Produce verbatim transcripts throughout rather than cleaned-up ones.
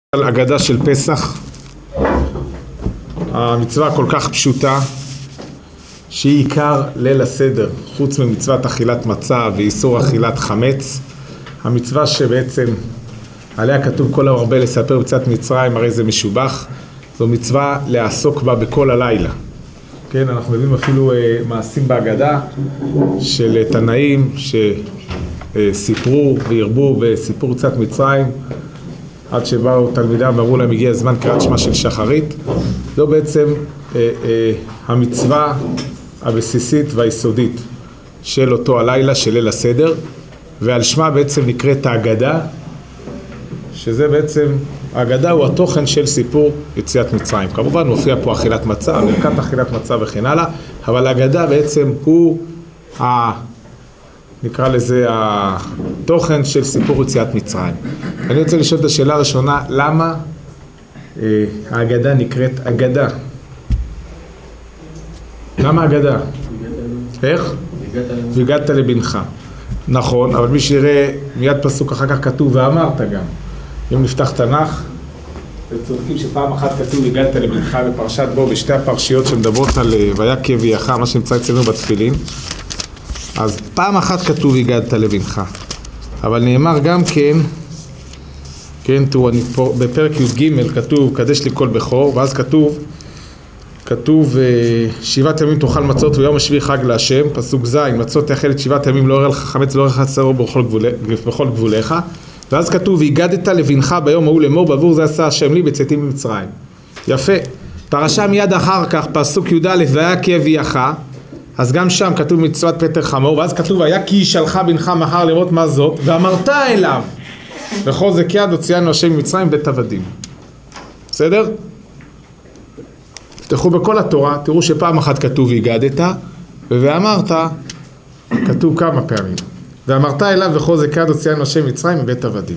על אגדה של פסח, המצווה כל כך פשוטה שהיא עיקר ליל הסדר, חוץ ממצוות אכילת מצה ואיסור אכילת חמץ. המצווה שבעצם עליה כתוב כל הרבה לספר בצאת מצרים, הרי זה משובח, זו מצווה לעסוק בה בכל הלילה. כן, אנחנו יודעים אפילו אה, מעשים בהגדה של תנאים שסיפרו והרבו בסיפור צאת מצרים, עד שבאו תלמידם ואמרו להם הגיע הזמן קריאת שמע של שחרית. זו בעצם אה, אה, המצווה הבסיסית והיסודית של אותו הלילה של ליל הסדר, ועל שמה בעצם נקראת ההגדה, שזה בעצם, ההגדה הוא התוכן של סיפור יציאת מצרים. כמובן מופיע פה אכילת מצה, ברכת אכילת מצה וכן הלאה, אבל ההגדה בעצם הוא ה... נקרא לזה התוכן של סיפור יציאת מצרים. אני רוצה לשאול את השאלה הראשונה, למה אה, ההגדה נקראת אגדה? למה אגדה? איך? והגדת לבנך. נכון, אבל מי שיראה מיד פסוק אחר כך כתוב ואמרת גם. אם נפתח תנ"ך, וצודקים שפעם אחת כתוב והגדת לבנך בפרשת בו, בשתי הפרשיות שמדברות על ויקה ויחא, מה שנמצא אצלנו בתפילין. אז פעם אחת כתוב הגדת לבנך, אבל נאמר גם כן, כן, תראו, אני פה, בפרק י"ג כתוב קדש לי כל בכור, ואז כתוב, כתוב שבעת ימים תאכל מצות ויום השביעי חג להשם, פסוק ז', מצות תאכל את שבעת ימים, לא יראה לך חמץ ולא יראה לך שעור בכל, גבול, בכל גבוליך, ואז כתוב והגדת לבנך ביום ההוא לאמור בעבור זה עשה השם לי בצאתי ממצרים. יפה. פרשה מיד אחר כך, פסוק י"א, ויקה ויחא, אז גם שם כתוב מצוות פטר חמור, ואז כתוב היה כי ישלחה בנך מחר לראות מה זאת, ואמרת אליו בחוזק יד הוציאנו השם ממצרים בית עבדים. בסדר? תפתחו בכל התורה, תראו שפעם אחת כתוב והגדת, ואמרת, כתוב כמה פעמים, ואמרת אליו בחוזק יד הוציאנו השם ממצרים בית עבדים.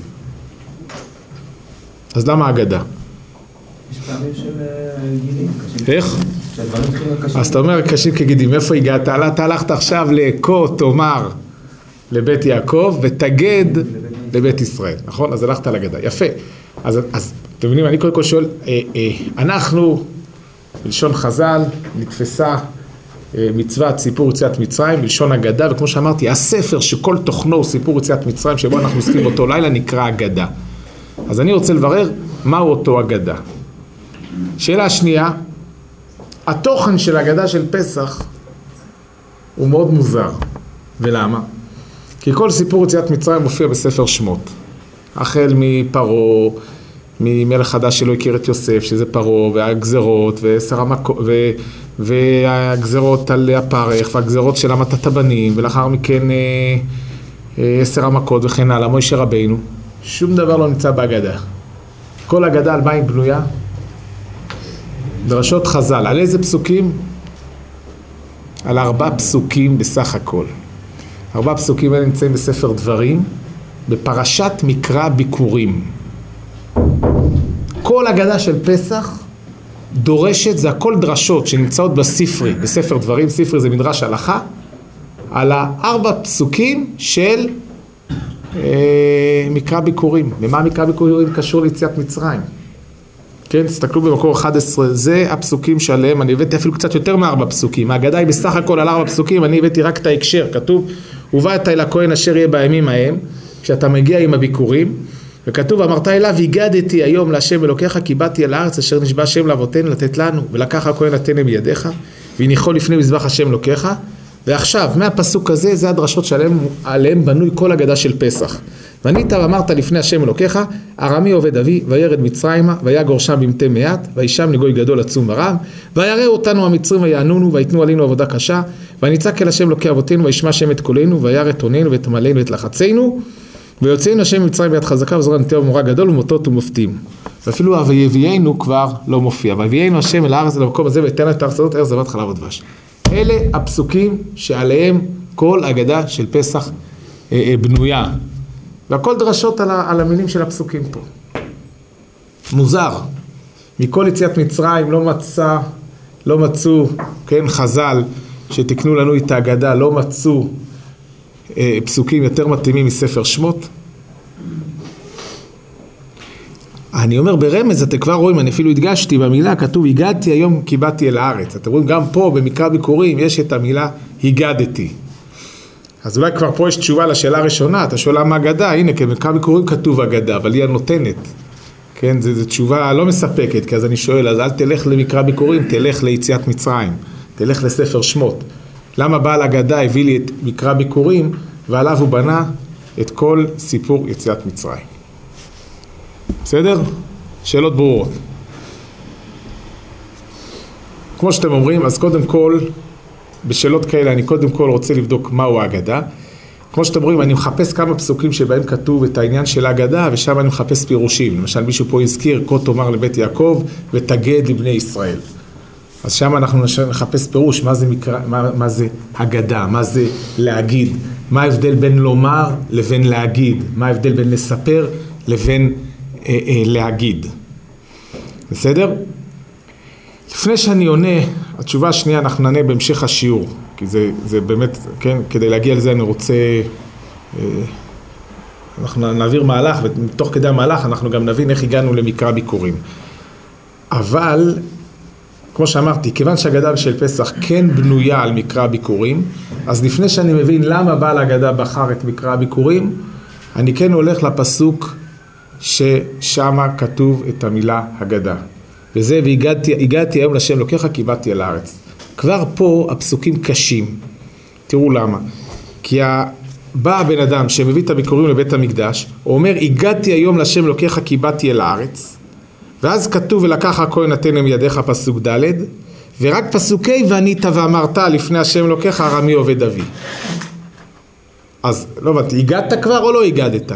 אז למה אגדה? יש פעמים של גילים קשים. איך? אז אתה אומר קשים כגידים, איפה הגעת? אתה הלכת עכשיו לעקו תאמר לבית יעקב ותגד לבית ישראל, נכון? אז הלכת לגדה, יפה. אז, אז אתם מבינים, אני קודם כל שואל, אה, אה, אנחנו, בלשון חז"ל, נתפסה אה, מצוות סיפור יציאת מצרים, בלשון אגדה, וכמו שאמרתי, הספר שכל תוכנו הוא סיפור יציאת מצרים, שבו אנחנו עוסקים באותו לילה, נקרא אגדה. אז אני רוצה לברר מהו אותו אגדה. שאלה השנייה, התוכן של ההגדה של פסח הוא מאוד מוזר. ולמה? כי כל סיפור יציאת מצרים מופיע בספר שמות. החל מפרעה, ממלך חדש שלא הכיר את יוסף, שזה פרעה, והגזרות, ועשר המכות, ו... והגזרות על הפרך, והגזרות של המתת הבנים, ולאחר מכן עשר המכות וכן הלאה, מוישה רבינו. שום דבר לא נמצא בהגדה. כל הגדה על מה היא בנויה? דרשות חז"ל. על איזה פסוקים? על ארבע פסוקים בסך הכל. ארבע פסוקים האלה נמצאים בספר דברים, בפרשת מקרא ביקורים. כל הגדה של פסח דורשת, זה הכל דרשות שנמצאות בספרי, בספר דברים, ספרי זה מדרש הלכה, על הארבע פסוקים של אה, מקרא ביקורים. ומה מקרא ביקורים קשור ליציאת מצרים? כן, תסתכלו במקור אחד עשרה, זה הפסוקים שעליהם, אני הבאתי אפילו קצת יותר מארבע פסוקים, ההגדה היא בסך הכל על ארבע פסוקים, אני הבאתי רק את ההקשר, כתוב, ובאת אל הכהן אשר יהיה בימים ההם, כשאתה מגיע עם הביקורים, וכתוב, אמרת אליו, הגדתי היום להשם אלוקיך, כי באתי אל הארץ אשר נשבע השם לאבותינו לתת לנו, ולקח הכהן נתנה מידיך, והניחו לפני מזבח השם אלוקיך, ועכשיו, מהפסוק הזה, זה הדרשות שעליהם בנוי כל הגדה של פסח. וענית ואמרת לפני השם אלוקיך, ארמי עובד אבי, וירד מצרימה, ויגור שם במתי מעט, וישם לגוי גדול עצום ורב, ויראו אותנו המצרים ויענונו, ויתנו עלינו עבודה קשה, ונצעק אל השם אלוקי אבותינו, וישמע השם את קולנו, וירא את עוננו ואת עמלנו ואת לחצנו, ויוצאנו השם ממצרים ביד חזקה, וזרוע נטע ומורה גדול ומוטות ומופתים. ואפילו ויביאנו כבר לא מופיע, ויביאנו השם אל הארץ למקום הזה, ויתן את הארץ הזאת ארץ זבת חלב ודבש. אלה הפסוקים שעליהם כל הגדה של פסח אה, אה, בנויה. והכל דרשות על, ה, על המילים של הפסוקים פה. מוזר. מכל יציאת מצרים לא מצא, לא מצאו, כן, חז"ל שתקנו לנו את ההגדה, לא מצאו אה, פסוקים יותר מתאימים מספר שמות. אני אומר ברמז, אתם כבר רואים, אני אפילו הדגשתי במילה, כתוב הגעתי היום כי באתי אל הארץ. אתם רואים גם פה במקרא ביקורים יש את המילה הגדתי. אז אולי כבר פה יש תשובה לשאלה הראשונה, אתה שואל מה אגדה, הנה במקרא ביקורים כתוב אגדה, אבל היא הנותנת. כן, זו תשובה לא מספקת, כי אז אני שואל, אז אל תלך למקרא ביקורים, תלך ליציאת מצרים, תלך לספר שמות. למה בעל אגדה הביא לי את מקרא ביקורים, ועליו הוא בנה את כל סיפור יציאת מצרים. בסדר? שאלות ברורות. כמו שאתם אומרים, אז קודם כל, בשאלות כאלה אני קודם כל רוצה לבדוק מהו האגדה. כמו שאתם אומרים, אני מחפש כמה פסוקים שבהם כתוב את העניין של האגדה, ושם אני מחפש פירושים. למשל, מישהו פה הזכיר, כה תאמר לבית יעקב, ותגד לבני ישראל. אז שם אנחנו נחפש פירוש, מה זה, מקרא, מה, מה זה אגדה, מה זה להגיד, מה ההבדל בין לומר לבין להגיד, מה ההבדל בין לספר לבין אה, אה, להגיד. בסדר? לפני שאני עונה, התשובה השנייה אנחנו נענה בהמשך השיעור, כי זה, זה באמת, כן, כדי להגיע לזה אני רוצה, אה, אנחנו נעביר מהלך, ותוך כדי המהלך אנחנו גם נבין איך הגענו למקרא ביקורים. אבל, כמו שאמרתי, כיוון שהאגדה של פסח כן בנויה על מקרא ביקורים, אז לפני שאני מבין למה בעל האגדה בחר את מקרא ביקורים, אני כן הולך לפסוק ששמה כתוב את המילה הגדה. וזה, והגעתי, הגעתי היום לשם לוקחה כי באתי אל הארץ. כבר פה הפסוקים קשים. תראו למה. כי בא הבן אדם שמביא את הביקורים לבית המקדש, הוא אומר, הגעתי היום לשם לוקחה כי באתי אל הארץ. ואז כתוב, ולקח הכהן נתן להם ידיך פסוק ד', ורק פסוקי וענית ואמרת לפני השם לוקחה ארמי עובד אבי. אז לא הבנתי, הגעת כבר או לא הגדת?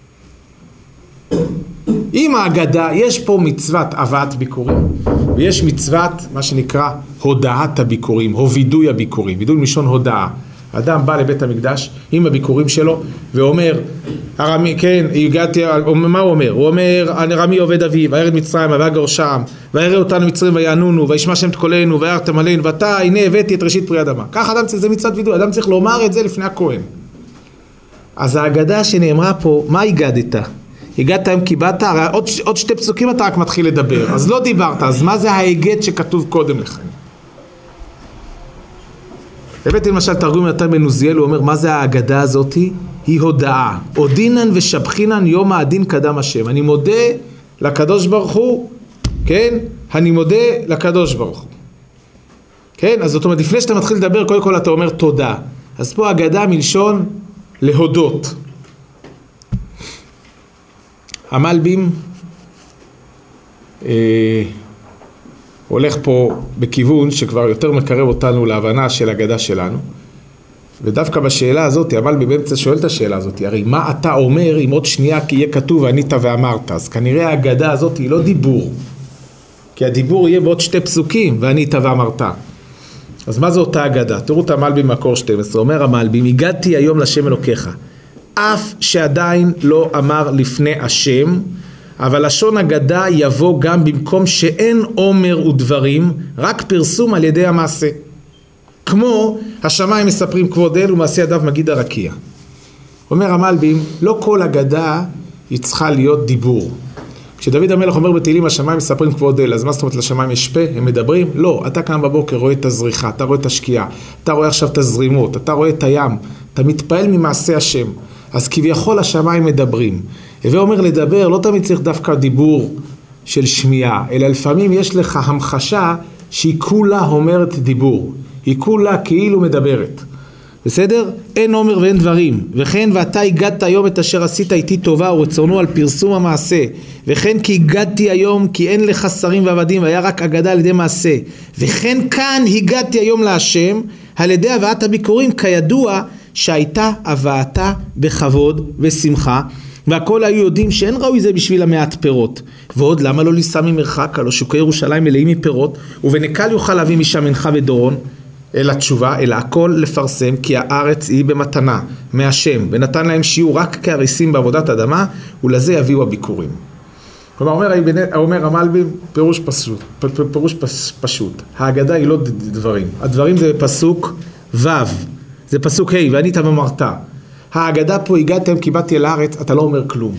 עם ההגדה יש פה מצוות הבאת ביקורים, ויש מצוות מה שנקרא הודעת הביקורים, או וידוי הביקורים, וידוי מלשון הודעה. אדם בא לבית המקדש עם הביקורים שלו ואומר, ארמי, כן, הגעתי, מה הוא אומר? הוא אומר, ארמי עובד אבי, וירד מצרים, ויגר שם, וירא אותנו מצרים ויענונו, וישמע שם את קולנו, ויראתם עלינו, ואתה, הנה הבאתי את ראשית פרי אדמה. כך אדם צריך, זה מצוות וידוי, אדם צריך לומר את זה לפני הכהן. אז ההגדה שנאמרה פה, מה הגדת? הגעת היום כי באת, הרי עוד, עוד שתי פסוקים אתה רק מתחיל לדבר, אז לא דיברת, אז מה זה ההגד שכתוב קודם לכן? הבאתי למשל תרגום נתן בן עוזיאל, הוא אומר, מה זה ההגדה הזאת? היא הודעה. הודינן ושבחינן יום הדין קדם השם. אני מודה לקדוש ברוך הוא, כן? אני מודה לקדוש ברוך הוא. כן? אז זאת אומרת, לפני שאתה מתחיל לדבר, קודם כל אתה אומר תודה. אז פה הגדה מלשון להודות. המלבים אה, הולך פה בכיוון שכבר יותר מקרב אותנו להבנה של הגדה שלנו, ודווקא בשאלה הזאת, המלבי באמצע שואל את השאלה הזאת, הרי מה אתה אומר אם עוד שנייה כי יהיה כתוב וענית ואמרת? אז כנראה ההגדה הזאת היא לא דיבור, כי הדיבור יהיה בעוד שתי פסוקים וענית ואמרת. אז מה זה אותה הגדה? תראו את המלבי מקור שתים עשרה, אומר המלבי, הגעתי היום לשם אלוקיך, אף שעדיין לא אמר לפני השם, אבל לשון הגדה יבוא גם במקום שאין אומר ודברים, רק פרסום על ידי המעשה. כמו השמיים מספרים כבוד אל ומעשה ידיו מגיד הרקיע. אומר המלבים, לא כל הגדה היא צריכה להיות דיבור. כשדוד המלך אומר בתהילים השמיים מספרים כבוד אל, אז מה זאת אומרת לשמיים יש פה, הם מדברים? לא, אתה כאן בבוקר רואה את הזריחה, אתה רואה את השקיעה, אתה רואה עכשיו את הזרימות, אתה רואה את הים, אתה מתפעל ממעשה השם. אז כביכול השמיים מדברים. הווה אומר לדבר, לא תמיד צריך דווקא דיבור של שמיעה, אלא לפעמים יש לך המחשה שהיא כולה אומרת דיבור, היא כולה כאילו מדברת. בסדר? אין אומר ואין דברים. וכן ואתה הגעת היום את אשר עשית איתי טובה ורצונו על פרסום המעשה. וכן כי הגעתי היום כי אין לך שרים ועבדים והיה רק אגדה על ידי מעשה. וכן כאן הגעתי היום להשם על ידי הבאת הביקורים, כידוע שהייתה הבאתה בכבוד ושמחה, והכל היו יודעים שאין ראוי זה בשביל המעט פירות. ועוד למה לא ליסע ממרחק, הלא שוקי ירושלים מלאים מפירות, ובנקל יוכל להביא משם מנחה ודורון, אלא תשובה, אלא הכל לפרסם, כי הארץ היא במתנה מהשם, ונתן להם שיעור רק כהריסים בעבודת אדמה, ולזה יביאו הביקורים. כלומר, אומר, אומר המלבי, פירוש פשוט, פירוש פשוט. ההגדה היא לא דברים. הדברים זה פסוק ו', זה פסוק ה', וענית ואמרת. ההגדה פה הגעתם כי באתי אל הארץ, אתה לא אומר כלום.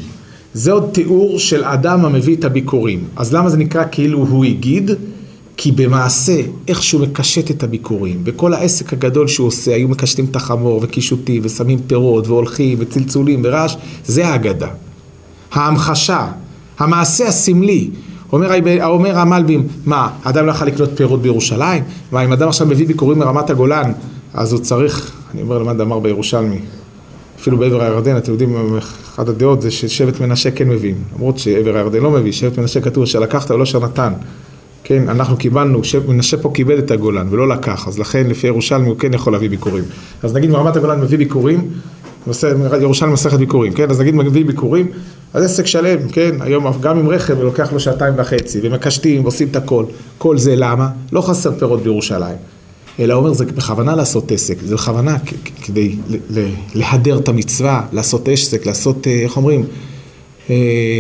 זה עוד תיאור של אדם המביא את הביקורים. אז למה זה נקרא כאילו הוא הגיד? כי במעשה, איך שהוא מקשט את הביקורים, וכל העסק הגדול שהוא עושה, היו מקשטים את החמור וקישוטים, ושמים פירות, והולכים, וצלצולים, ורעש, זה האגדה. ההמחשה, המעשה הסמלי, אומר, אומר המלבים, מה, אדם לא יכול לקנות פירות בירושלים? מה, אם אדם עכשיו מביא ביקורים מרמת הגולן, אז הוא צריך, אני אומר למד אמר בירושלמי, אפילו בעבר הירדן, אתם יודעים, אחת הדעות זה ששבט מנשה כן מביאים, למרות שעבר הירדן לא מביא, שבט מנשה כתוב שלקחת ולא שנתן. כן, אנחנו קיבלנו, מנשה פה קיבל את הגולן ולא לקח, אז לכן לפי ירושלמי הוא כן יכול להביא ביקורים. אז נגיד מרמת הגולן מביא ביקורים, ירושלמי מסכת ביקורים, כן? אז נגיד מביא ביקורים, אז עסק שלם, כן? היום גם עם רכב ולוקח לו שעתיים וחצי, ומקשטים ועושים את הכל. כל זה למה? לא חסר פירות בירושלים. אלא אומר, זה בכוונה לעשות עסק, זה בכוונה כדי להדר את המצווה, לעשות עסק, לעשות, איך אומרים? איך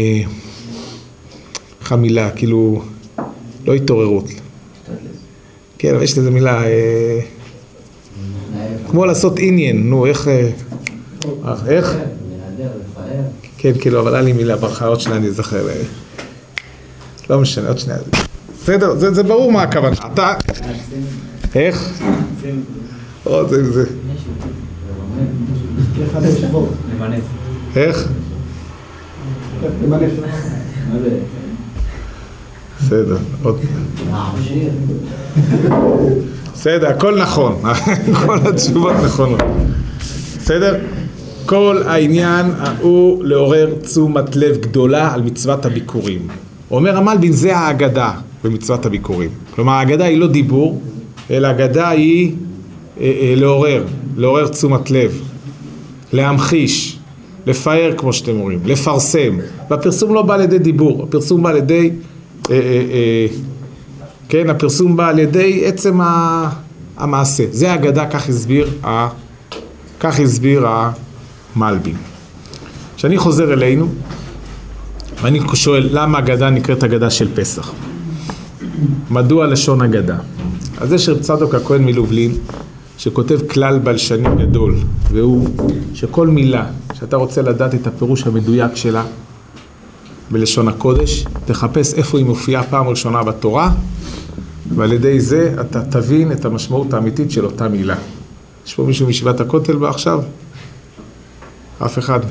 המילה, כאילו, לא התעוררות. כן, אבל יש לזה מילה, כמו לעשות עניין, נו, איך, איך? כן, כאילו, אבל היה לי מילה, ברכה, עוד שנייה אני אזכר. לא משנה, עוד שנייה. בסדר, זה, זה ברור מה הכוונה. אתה... איך? עוד זה, זה. איך? בסדר, עוד. בסדר, הכל נכון. כל התשובות נכונות. בסדר? כל העניין הוא לעורר תשומת לב גדולה על מצוות הביקורים. אומר המלבין, זה האגדה במצוות הביקורים. כלומר, האגדה היא לא דיבור, אלא האגדה היא אה, אה, לעורר, לעורר תשומת לב, להמחיש, לפאר כמו שאתם אומרים, לפרסם. והפרסום לא בא לידי דיבור, הפרסום בא לידי, אה, אה, אה, כן, הפרסום בא לידי עצם המעשה. זה האגדה, כך הסביר, ה, כך הסביר המלבין. כשאני חוזר אלינו, ואני שואל, למה אגדה נקראת אגדה של פסח? מדוע לשון אגדה? אז יש רב צדוק הכהן מלובלין, שכותב כלל בלשני גדול, והוא שכל מילה שאתה רוצה לדעת את הפירוש המדויק שלה בלשון הקודש, תחפש איפה היא מופיעה פעם ראשונה בתורה, ועל ידי זה אתה תבין את המשמעות האמיתית של אותה מילה. יש פה מישהו מישיבת הכותל בה עכשיו? אף אחד.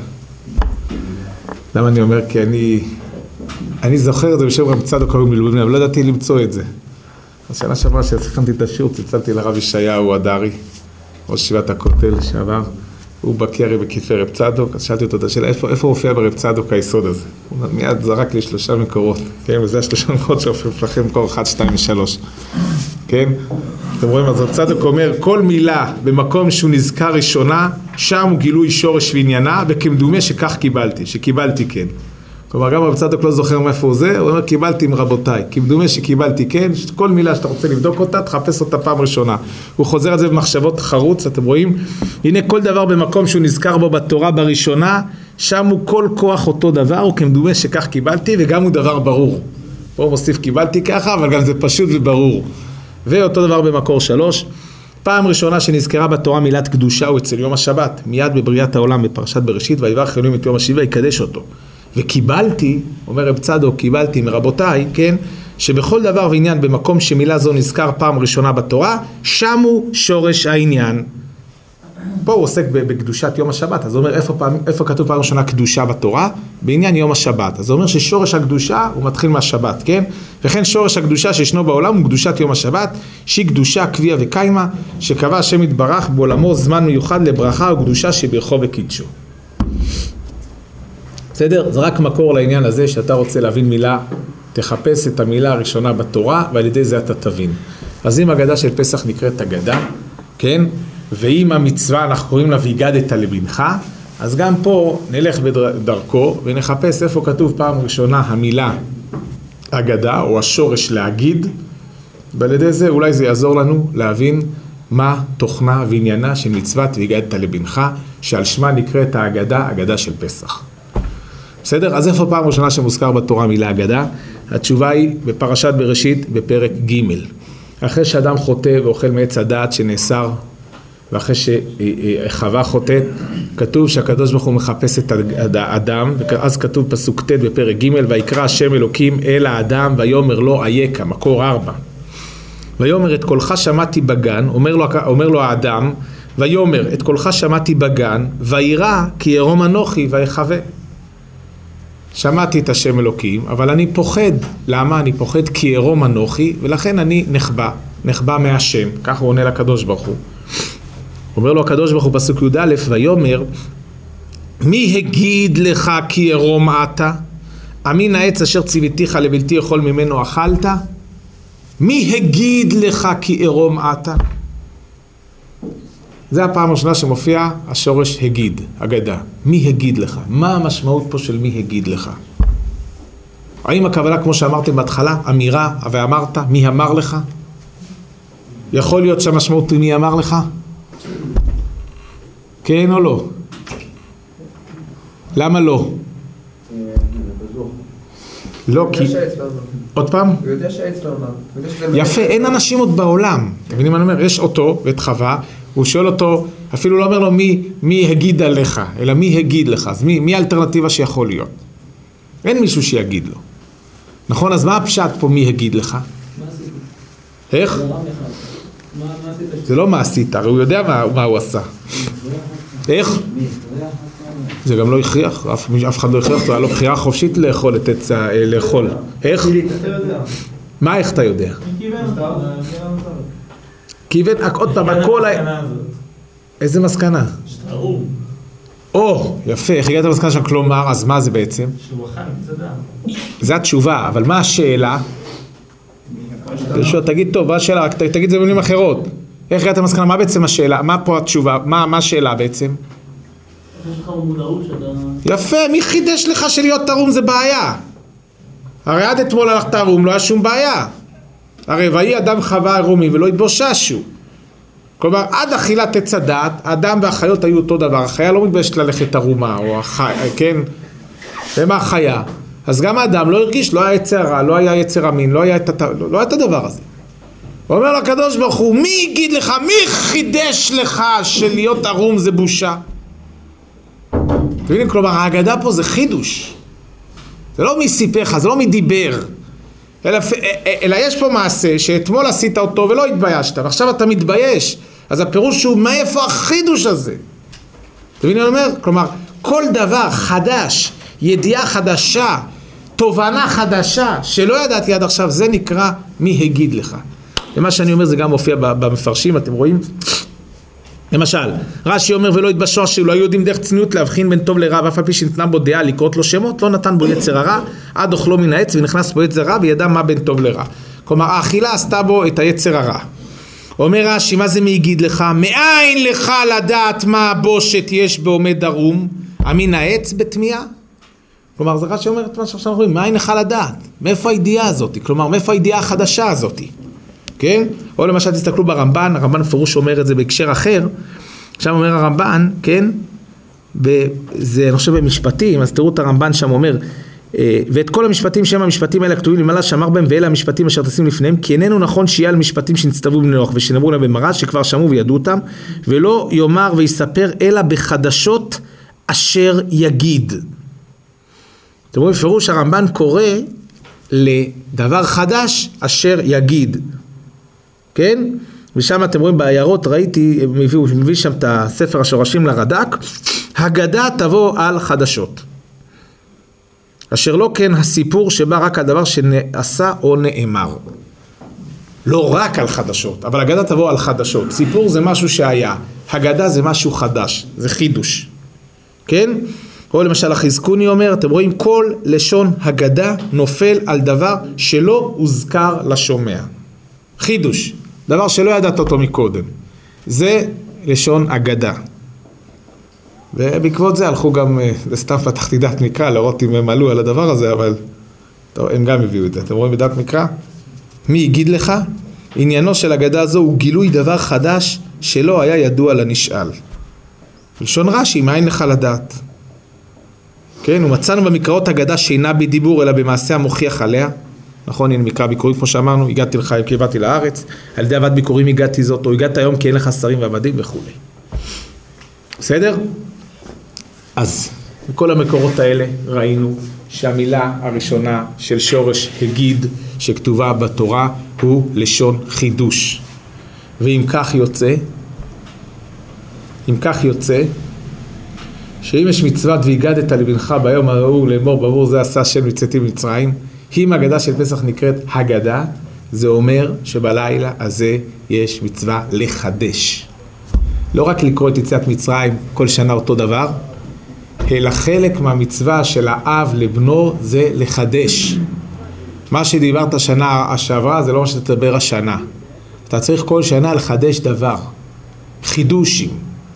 למה אני אומר? כי אני, אני זוכר את זה בשם רב צדוק הכהן מלובלין, אבל לא ידעתי למצוא את זה. אז שנה שעברה שהצלחתי את השיעור, צלצלתי לרב ישעיהו הדרי, ראש ישיבת הכותל שעבר, הוא בקרי בכתבי רב צדוק, אז שאלתי אותו את השאלה, איפה, איפה הופיע ברב צדוק היסוד הזה? הוא מיד זרק לי שלושה מקורות, כן, וזה השלושה מקורות שהופיע לכם מקור אחד, שתיים ושלוש, כן? אתם רואים, אז רב צדוק אומר, כל מילה במקום שהוא נזכר ראשונה, שם הוא גילוי שורש ועניינה, וכמדומה שכך קיבלתי, שקיבלתי כן. כלומר, גם רב צדוק לא זוכר מאיפה הוא זה, הוא אומר, קיבלתי עם רבותיי. כמדומה שקיבלתי, כן, כל מילה שאתה רוצה לבדוק אותה, תחפש אותה פעם ראשונה. הוא חוזר על זה במחשבות חרוץ, אתם רואים? הנה כל דבר במקום שהוא נזכר בו בתורה בראשונה, שם הוא כל כוח אותו דבר, הוא כמדומה שכך קיבלתי, וגם הוא דבר ברור. פה הוא מוסיף קיבלתי ככה, אבל גם זה פשוט וברור. ואותו דבר במקור שלוש. פעם ראשונה שנזכרה בתורה מילת קדושה הוא אצל יום השבת, מיד בבריאת העולם בפרשת בראשית, ויברך אלוהים את יום השבעה, יקדש אותו. וקיבלתי, אומר רב צדוק, קיבלתי מרבותיי, כן, שבכל דבר ועניין במקום שמילה זו נזכר פעם ראשונה בתורה, שם הוא שורש העניין. פה הוא עוסק בקדושת יום השבת, אז הוא אומר איפה, פעם, איפה כתוב פעם ראשונה קדושה בתורה? בעניין יום השבת. אז הוא אומר ששורש הקדושה הוא מתחיל מהשבת, כן? וכן שורש הקדושה שישנו בעולם הוא קדושת יום השבת, שהיא קדושה קביעה וקיימה, שקבע השם יתברך בעולמו זמן מיוחד לברכה וקדושה שברכו וקידשו. בסדר? זה רק מקור לעניין הזה שאתה רוצה להבין מילה, תחפש את המילה הראשונה בתורה, ועל ידי זה אתה תבין. אז אם הגדה של פסח נקראת הגדה, כן? ואם המצווה אנחנו קוראים לה והגדת לבנך, אז גם פה נלך בדרכו ונחפש איפה כתוב פעם ראשונה המילה הגדה, או השורש להגיד, ועל ידי זה אולי זה יעזור לנו להבין מה תוכנה ועניינה של מצוות והגדת לבנך, שעל שמה נקראת ההגדה, הגדה של פסח. בסדר? אז איפה פעם ראשונה שמוזכר בתורה מילה הגדה? התשובה היא בפרשת בראשית בפרק ג'. אחרי שאדם חוטא ואוכל מעץ הדעת שנאסר, ואחרי שחווה חוטאת, כתוב שהקדוש ברוך הוא מחפש את האדם, ואז כתוב פסוק ט' בפרק ג' ויקרא השם אלוקים אל האדם ויאמר לו אייכה, מקור ארבע. ויאמר את קולך שמעתי בגן, אומר לו, אומר לו האדם, ויאמר את קולך שמעתי בגן, וירא כי ירום אנוכי ויחווה. שמעתי את השם אלוקים, אבל אני פוחד. למה? אני פוחד כי ירום אנוכי, ולכן אני נחבא, נחבא מהשם. כך הוא עונה לקדוש ברוך הוא. אומר לו הקדוש ברוך הוא פסוק י"א, ויאמר, מי הגיד לך כי ירום אתה? אמין העץ אשר ציוויתיך לבלתי יכול ממנו אכלת? מי הגיד לך כי ירום אתה? זה הפעם הראשונה שמופיע השורש הגיד, אגדה. מי הגיד לך? מה המשמעות פה של מי הגיד לך? האם הכוונה, כמו שאמרתם בהתחלה, אמירה, ואמרת, מי אמר לך? יכול להיות שהמשמעות מי אמר לך? כן או לא? למה לא? לא, כי... עוד פעם? הוא יודע שהעץ לא אמר. יפה, אין אנשים עוד בעולם. אתם מבינים מה אני אומר? יש אותו ואת חווה, הוא שואל אותו, אפילו לא אומר לו מי, מי הגיד עליך, אלא מי הגיד לך. אז מי, מי האלטרנטיבה שיכול להיות? אין מישהו שיגיד לו. נכון? אז מה הפשט פה מי הגיד לך? מה עשית? איך? מה עשית? זה לא מה עשית, הרי הוא יודע מה, מה הוא עשה. איך? זה גם לא הכריח, אף, אף אחד לא הכריח, זה היה לו בחירה חופשית לאכול את עץ, לאכול. איך? מה איך אתה יודע? כיוון, עוד פעם, הכל... איזה מסקנה? שתרום. או, יפה, איך הגעת למסקנה שם? כלומר, אז מה זה בעצם? שהוא אכל, מצדה. זה התשובה, אבל מה השאלה? תגיד טוב, מה השאלה? רק תגיד את זה במילים אחרות. איך הגעת למסקנה? מה בעצם השאלה? מה פה התשובה? מה, מה השאלה בעצם? יש לך מודעות שאתה... יפה, מי חידש לך שלהיות תרום זה בעיה? הרי עד אתמול הלכת תרום, לא היה שום בעיה. הרי ויהי אדם חווה ערומים ולא התבוששו. כלומר, עד אכילת עץ הדעת, האדם והחיות היו אותו דבר. החיה לא מתביישת ללכת ערומה, או החי... כן? זה מה החיה. אז גם האדם לא הרגיש, לא היה יצר רע, לא היה יצר המין, לא היה את, לא, לא היה את הדבר הזה. הוא אומר לו הקדוש ברוך הוא, מי יגיד לך, מי חידש לך שלהיות ערום זה בושה? תבינים, כלומר, ההגדה פה זה חידוש. זה לא מי סיפך, זה לא מי דיבר. אלא, אלא יש פה מעשה שאתמול עשית אותו ולא התביישת, ועכשיו אתה מתבייש. אז הפירוש הוא, מאיפה החידוש הזה? תבינים, אני אומר? כלומר, כל דבר חדש, ידיעה חדשה, תובנה חדשה, שלא ידעתי עד עכשיו, זה נקרא מי הגיד לך. ומה שאני אומר זה גם מופיע במפרשים, אתם רואים? למשל, רש"י אומר ולא התבששו, לא היו יודעים דרך צניעות להבחין בין טוב לרע, ואף על פי שנתנה בו דעה לקרות לו שמות, לא נתן בו יצר הרע, עד אוכלו מן העץ ונכנס בו יצר רע וידע מה בין טוב לרע. כלומר, האכילה עשתה בו את היצר הרע. אומר רש"י, מה זה מי יגיד לך? מאין לך לדעת מה הבושת יש בעומד ערום? אמין העץ בתמיהה? כלומר, זה רש"י אומר את מה שעכשיו רואים, מאין לך לדעת? מאיפה הידיעה הזאת? כלומר, מאיפה הידיעה החדשה הזאת? כן? או למשל תסתכלו ברמב"ן, הרמב"ן פירוש אומר את זה בהקשר אחר, שם אומר הרמב"ן, כן? זה אני חושב במשפטים, אז תראו את הרמב"ן שם אומר, ואת כל המשפטים שהם המשפטים האלה הכתובים למעלה שאמר בהם ואלה המשפטים אשר תשים לפניהם, כי איננו נכון שיהיה על משפטים שנצטוו בני נוח ושנאמרו להם במרש שכבר שמעו וידעו אותם, ולא יאמר ויספר אלא בחדשות אשר יגיד. אתם רואים, פירוש הרמב"ן קורא לדבר חדש אשר יגיד. כן? ושם אתם רואים בעיירות, ראיתי, הוא מביא שם את הספר השורשים לרד"ק, הגדה תבוא על חדשות. אשר לא כן הסיפור שבא רק על דבר שנעשה או נאמר. לא רק על חדשות, אבל הגדה תבוא על חדשות. סיפור זה משהו שהיה, הגדה זה משהו חדש, זה חידוש. כן? או למשל החזקוני אומר, אתם רואים, כל לשון הגדה נופל על דבר שלא הוזכר לשומע. חידוש, דבר שלא ידעת אותו מקודם. זה לשון אגדה. ובעקבות זה הלכו גם, זה סתם פתחתי דעת מקרא, לראות אם הם עלו על הדבר הזה, אבל טוב, הם גם הביאו את זה. אתם רואים בדעת מקרא? מי יגיד לך? עניינו של אגדה הזו הוא גילוי דבר חדש שלא היה ידוע לנשאל. לשון רש"י, מאין לך לדעת? כן, ומצאנו במקראות אגדה שאינה בדיבור אלא במעשה המוכיח עליה. נכון, הנה מקרא ביקורים כמו שאמרנו, הגעתי לך כי הבאתי לארץ, על ידי עבד ביקורים הגעתי זאת, או הגעת היום כי אין לך שרים ועבדים וכו'. בסדר? אז בכל המקורות האלה ראינו שהמילה הראשונה של שורש הגיד שכתובה בתורה הוא לשון חידוש. ואם כך יוצא, אם כך יוצא, שאם יש מצוות והגדת לבנך ביום ההוא לאמור בעבור זה עשה השם יצאתי ממצרים, אם הגדה של פסח נקראת הגדה, זה אומר שבלילה הזה יש מצווה לחדש. לא רק לקרוא את יציאת מצרים כל שנה אותו דבר, אלא חלק מהמצווה של האב לבנו זה לחדש. מה שדיברת שנה השעברה זה לא מה שתדבר השנה. אתה צריך כל שנה לחדש דבר. חידושים.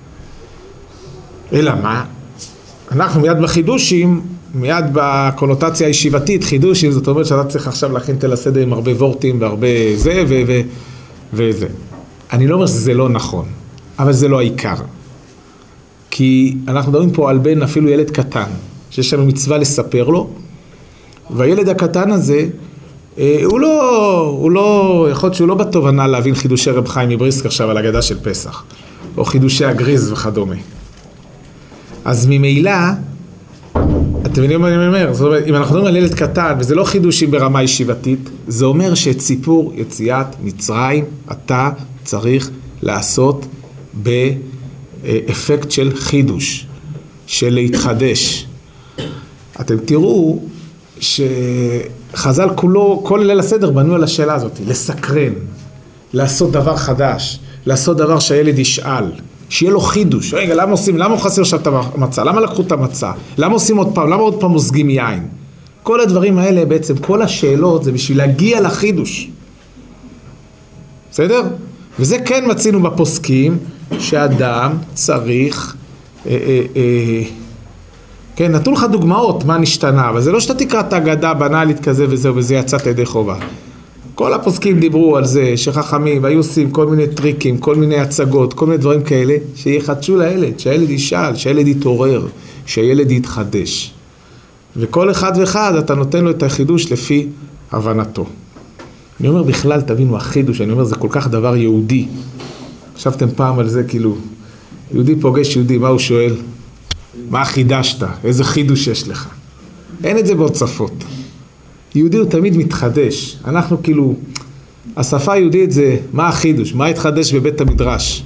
אלא מה? אנחנו מיד בחידושים, מיד בקונוטציה הישיבתית, חידושים, זאת אומרת שאתה צריך עכשיו להכין תל הסדר עם הרבה וורטים והרבה זה ו- ו- וזה. אני לא אומר שזה לא נכון, אבל זה לא העיקר. כי אנחנו מדברים פה על בן אפילו ילד קטן, שיש לנו מצווה לספר לו, והילד הקטן הזה, הוא לא, הוא לא, יכול להיות שהוא לא בתובנה להבין חידושי רב חיים מבריסק עכשיו על הגדה של פסח, או חידושי הגריז וכדומה. אז ממילא, אתם מבינים מה אני אומר? זאת אומרת, אם אנחנו מדברים על ילד קטן, וזה לא חידושים ברמה ישיבתית, זה אומר שאת סיפור יציאת מצרים, אתה צריך לעשות באפקט של חידוש, של להתחדש. אתם תראו שחז"ל כולו, כל ליל הסדר בנו על השאלה הזאת, לסקרן, לעשות דבר חדש, לעשות דבר שהילד ישאל, שיהיה לו חידוש. רגע, למה עושים, למה חסר עכשיו את המצה? למה לקחו את המצה? למה עושים עוד פעם? למה עוד פעם מוזגים יין? כל הדברים האלה בעצם, כל השאלות זה בשביל להגיע לחידוש. בסדר? וזה כן מצינו בפוסקים, שאדם צריך, אה, אה, אה, כן, נתנו לך דוגמאות מה נשתנה, אבל זה לא שאתה תקרא את ההגדה בנאלית כזה וזהו, וזה יצאת ידי חובה. כל הפוסקים דיברו על זה, שחכמים, והיו עושים כל מיני טריקים, כל מיני הצגות, כל מיני דברים כאלה, שיחדשו לילד, שהילד ישאל, שהילד יתעורר, שהילד יתחדש. וכל אחד ואחד אתה נותן לו את החידוש לפי הבנתו. אני אומר בכלל, תבינו, החידוש, אני אומר, זה כל כך דבר יהודי. חשבתם פעם על זה, כאילו, יהודי פוגש יהודי, מה הוא שואל? מה חידשת? איזה חידוש יש לך? אין את זה בעוד שפות. יהודי הוא תמיד מתחדש. אנחנו כאילו, השפה היהודית זה, מה החידוש? מה התחדש בבית המדרש?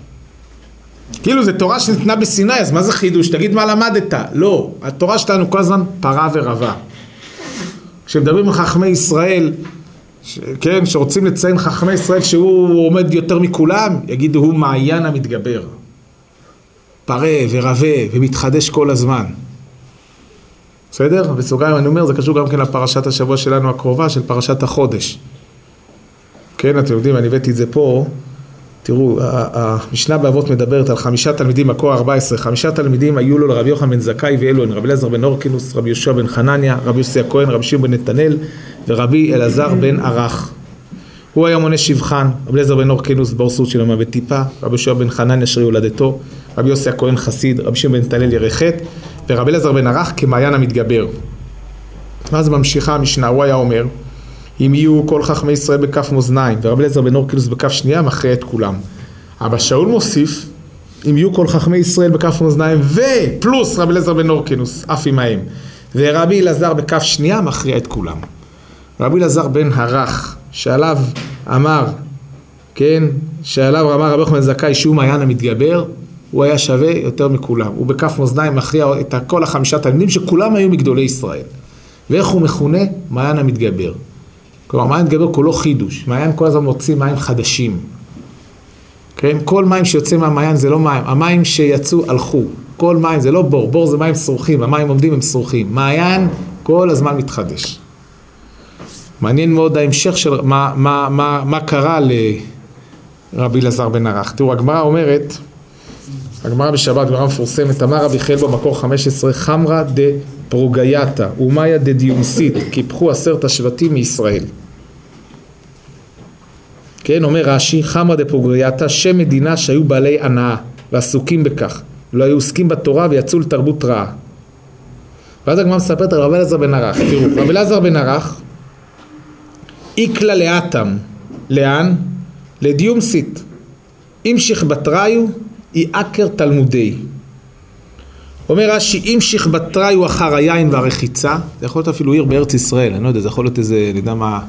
כאילו זה תורה שניתנה בסיני, אז מה זה חידוש? תגיד מה למדת. לא, התורה שלנו כל הזמן פרה ורבה. כשמדברים על חכמי ישראל, ש... כן, שרוצים לציין חכמי ישראל שהוא עומד יותר מכולם, יגידו הוא מעיין המתגבר. פרה ורבה ומתחדש כל הזמן. בסדר? בסוגריים אני אומר, זה קשור גם כן לפרשת השבוע שלנו הקרובה, של פרשת החודש. כן, אתם יודעים, אני הבאתי את זה פה. תראו, המשנה באבות מדברת על חמישה תלמידים, מקור ארבע עשרה, חמישה תלמידים היו לו לרבי יוחנן בן זכאי ואלוהים, רבי אליעזר בן הורקנוס, רבי יהושע בן חנניה, רבי יוסי הכהן, רבי שמעון בן נתנאל, ורבי אלעזר בן ערך. הוא היה מונה שבחן, רבי אליעזר בן הורקנוס בור סות שלו מהבית טיפה, רבי יהושע בן חנניה שרי הולדתו, רבי יוסי הכהן חסיד, רבי שמעון בן נתנאל ירחת, ורבי אליעזר בן ערך כמעיין המתגבר. אז ממשיכה המשנה, הוא היה אומר, אם יהיו כל חכמי ישראל בכף מאזניים, ורבי אליעזר בן הורקנוס בכף שנייה, מכריע את כולם. אבל שאול מוסיף, אם יהיו כל חכמי ישראל בכף מאזניים, ופלוס רבי אליעזר בן הורקנוס, אף עמהם, ורבי אלעזר בכף שנייה, מכריע את כולם. רבי אלעזר בן ערך, שעליו אמר, כן, שעליו אמר רבי יוחנן בן זכאי שהוא מעיין המתגבר, הוא היה שווה יותר מכולם. הוא בכף מאזניים מכריע את כל החמישה תלמידים שכולם היו מגדולי ישראל. ואיך הוא מכונה? מעיין המתגבר. כלומר, מעיין המתגבר כולו חידוש. מעיין כל הזמן מוציא מים חדשים. כן? כל מים שיוצא מהמעיין זה לא מים. המים שיצאו הלכו. כל מים זה לא בור. בור זה מים שרוכים. המים עומדים הם שרוכים. מעיין כל הזמן מתחדש. מעניין מאוד ההמשך של מה, מה, מה, מה קרה לרבי אלעזר בן ערך. תראו, הגמרא אומרת, הגמרא בשבת, גמרא מפורסמת, אמר רבי חיל במקור חמש עשרה, חמרה דה פרוגייתא, ומאיה דה דיונסית, קיפחו עשרת השבטים מישראל. כן, אומר רש"י, חמרה דה פרוגייתא, שם מדינה שהיו בעלי הנאה, ועסוקים בכך, לא היו עוסקים בתורה ויצאו לתרבות רעה. ואז הגמרא מספרת על רבי אלעזר בן ערך. תראו, רבי אלעזר בן ערך, איקלה לאטם, לאן? לדיומסית. אם שכבתראיו, היא אקר תלמודי. אומר רש"י, אם שכבתראי הוא אחר היין והרחיצה, זה יכול להיות אפילו עיר בארץ ישראל, אני לא יודע, זה יכול להיות איזה, אני יודע מה,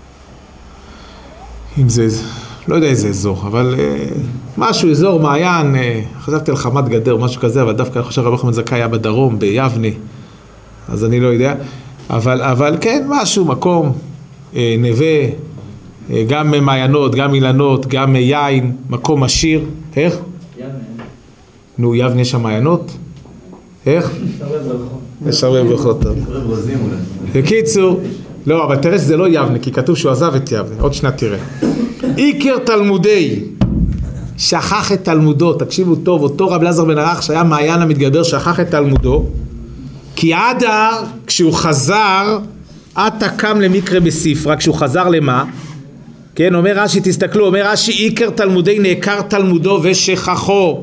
אם זה, לא יודע איזה אזור, אבל אה, משהו, אזור מעיין, אה, חשבתי על חמת גדר, משהו כזה, אבל דווקא אני חושב רבי יוחנן זכאי היה בדרום, ביבנה, אז אני לא יודע, אבל, אבל כן, משהו, מקום, אה, נווה, אה, גם מעיינות, גם אילנות, גם יין, מקום עשיר, איך? יבנה. נו, יבנה יש שם מעיינות? איך? יש הרבה ברכות טוב. בקיצור, לא, אבל תראה שזה לא יבנה, כי כתוב שהוא עזב את יבנה, עוד שנה תראה. איקר תלמודי, שכח את תלמודו, תקשיבו טוב, אותו רב אלעזר בן ערך שהיה מעיין המתגבר, שכח את תלמודו, כי עדה, כשהוא חזר, עתה קם למקרה בספרה, כשהוא חזר למה? כן, אומר רש"י, תסתכלו, אומר רש"י, איקר תלמודי נעקר תלמודו ושכחו.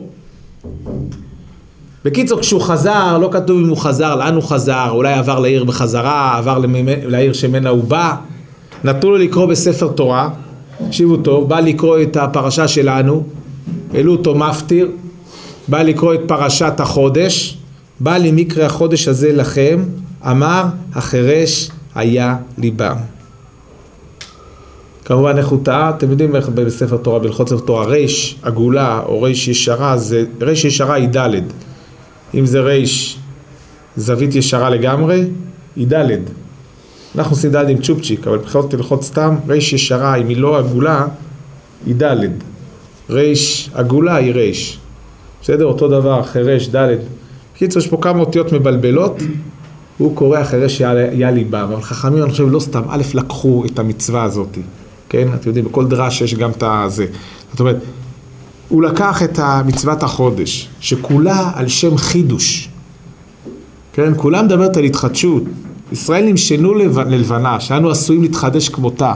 בקיצור, כשהוא חזר, לא כתוב אם הוא חזר, לאן הוא חזר, אולי עבר לעיר בחזרה, עבר לעיר שמנה הוא בא, נתנו לו לקרוא בספר תורה, תקשיבו טוב, בא לקרוא את הפרשה שלנו, העלו אותו מפטיר, בא לקרוא את פרשת החודש, בא למקרה החודש הזה לכם, אמר, החרש היה ליבם. כמובן איך הוא טעה, אתם יודעים איך בספר תורה, בהלכות ספר תורה, ריש עגולה או ריש ישרה, זה, ריש ישרה היא דלת. אם זה ריש זווית ישרה לגמרי, היא דלת. אנחנו עושים דלת עם צ'ופצ'יק, אבל בחירות תלכות סתם, ריש ישרה, אם היא לא עגולה, היא דלת. ריש עגולה היא ריש. בסדר? אותו דבר, חרש, דלת. בקיצור, יש פה כמה אותיות מבלבלות, הוא קורא החרש היה ליבם, אבל חכמים, אני חושב, לא סתם, א', לקחו את המצווה הזאת. כן? אתם יודעים, בכל דרש יש גם את הזה. זאת אומרת, הוא לקח את מצוות החודש, שכולה על שם חידוש. כן? כולה מדברת על התחדשות. ישראל נמשנו ללבנה, שאנו עשויים להתחדש כמותה.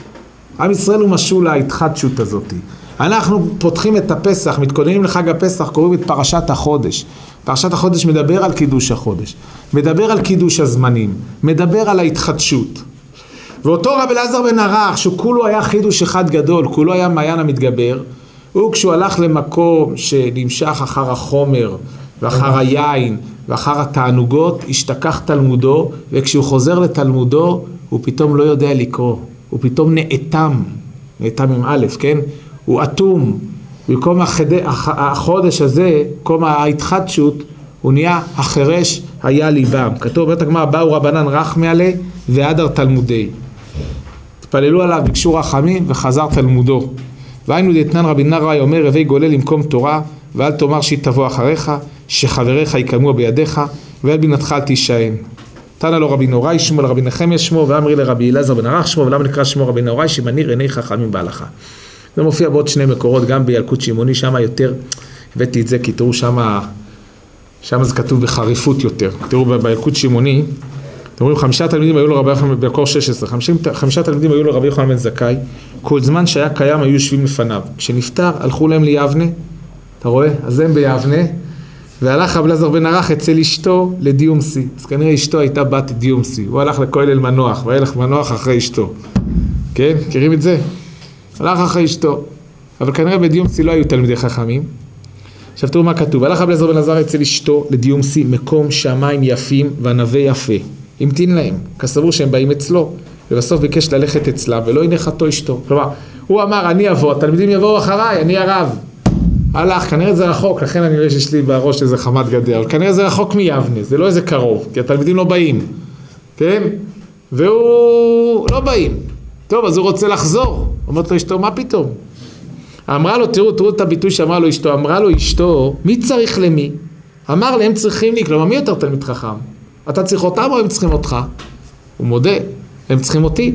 עם ישראל הוא משול להתחדשות הזאת. אנחנו פותחים את הפסח, מתכוננים לחג הפסח, קוראים את פרשת החודש. פרשת החודש מדבר על קידוש החודש, מדבר על קידוש הזמנים, מדבר על ההתחדשות. ואותו רב אלעזר בן ערך, שכולו היה חידוש אחד גדול, כולו היה מעיין המתגבר, הוא כשהוא הלך למקום שנמשך אחר החומר ואחר היין ואחר התענוגות, השתכח תלמודו, וכשהוא חוזר לתלמודו, הוא פתאום לא יודע לקרוא, הוא פתאום נאטם, נאטם עם א', כן? הוא אטום, במקום החודש הזה, במקום ההתחדשות, הוא נהיה החרש היה ליבם. כתוב, אומרת הגמרא, באו רבנן רחמי עלי והדר תלמודי. התפללו עליו, ביקשו רחמים וחזר תלמודו. והיינו דתנן רבי נריה אומר, הווי גולל למקום תורה, ואל תאמר שהיא תבוא אחריך, שחבריך יקיימו בידיך, ואל בינתך אל תישען. תנא לו רבי נוראי שמו, לרבי נחמיה שמו, ואמרי לרבי אלעזר בן ערך שמו, ולמה נקרא שמו רבי נוראי, שמניר עיני חכמים בהלכה. זה מופיע בעוד שני מקורות, גם בילקוט שמעוני, שם יותר, הבאתי את זה כי תראו שם, שם זה כתוב בחריפות יותר. תראו בילקוט שמעוני, אתם רואים, חמישה תלמידים היו לו רבי יוחנן, במקור שש עשרה, חמישה, חמישה תלמידים היו לו רבי יוחנן בן זכאי, כל זמן שהיה קיים היו יושבים לפניו. כשנפטר, הלכו להם ליבנה, אתה רואה? אז הם ביבנה, והלך רב אלעזר בן ערך אצל אשתו לדיומסי. אז כנראה אשתו הייתה בת דיומסי, הוא הלך לכולל מנוח, והלך מנוח אחרי אשתו. כן? מכירים את זה? הלך אחרי אשתו, אבל כנראה בדיומסי לא היו תלמידי חכמים. עכשיו תראו מה כתוב, הלך רב אלעזר בן עזריה אצל אשתו לדיומסי, מקום שמיים יפים והנווה יפה. המתין להם, כסבור שהם באים אצלו, ובסוף ביקש ללכת אצלם, ולא הנחתו אשתו. כלומר, הוא אמר, אני אבוא, התלמידים יבואו אחריי, אני הרב. הלך, כנראה זה רחוק, לכן אני רואה שיש לי בראש איזה חמת גדר, אבל כנראה זה רחוק מיבנה, זה לא איזה קרוב, כי התלמידים לא באים, כן? והוא לא באים. טוב, אז הוא רוצה לחזור. אומרת לו אשתו, מה פתאום? אמרה לו, תראו, תראו את הביטוי שאמרה לו אשתו, אמרה לו אשתו, מי צריך למי? אמר להם צריכים לי, כלומר, מי יותר תלמיד חכם? אתה צריך אותם או הם צריכים אותך? הוא מודה, הם צריכים אותי.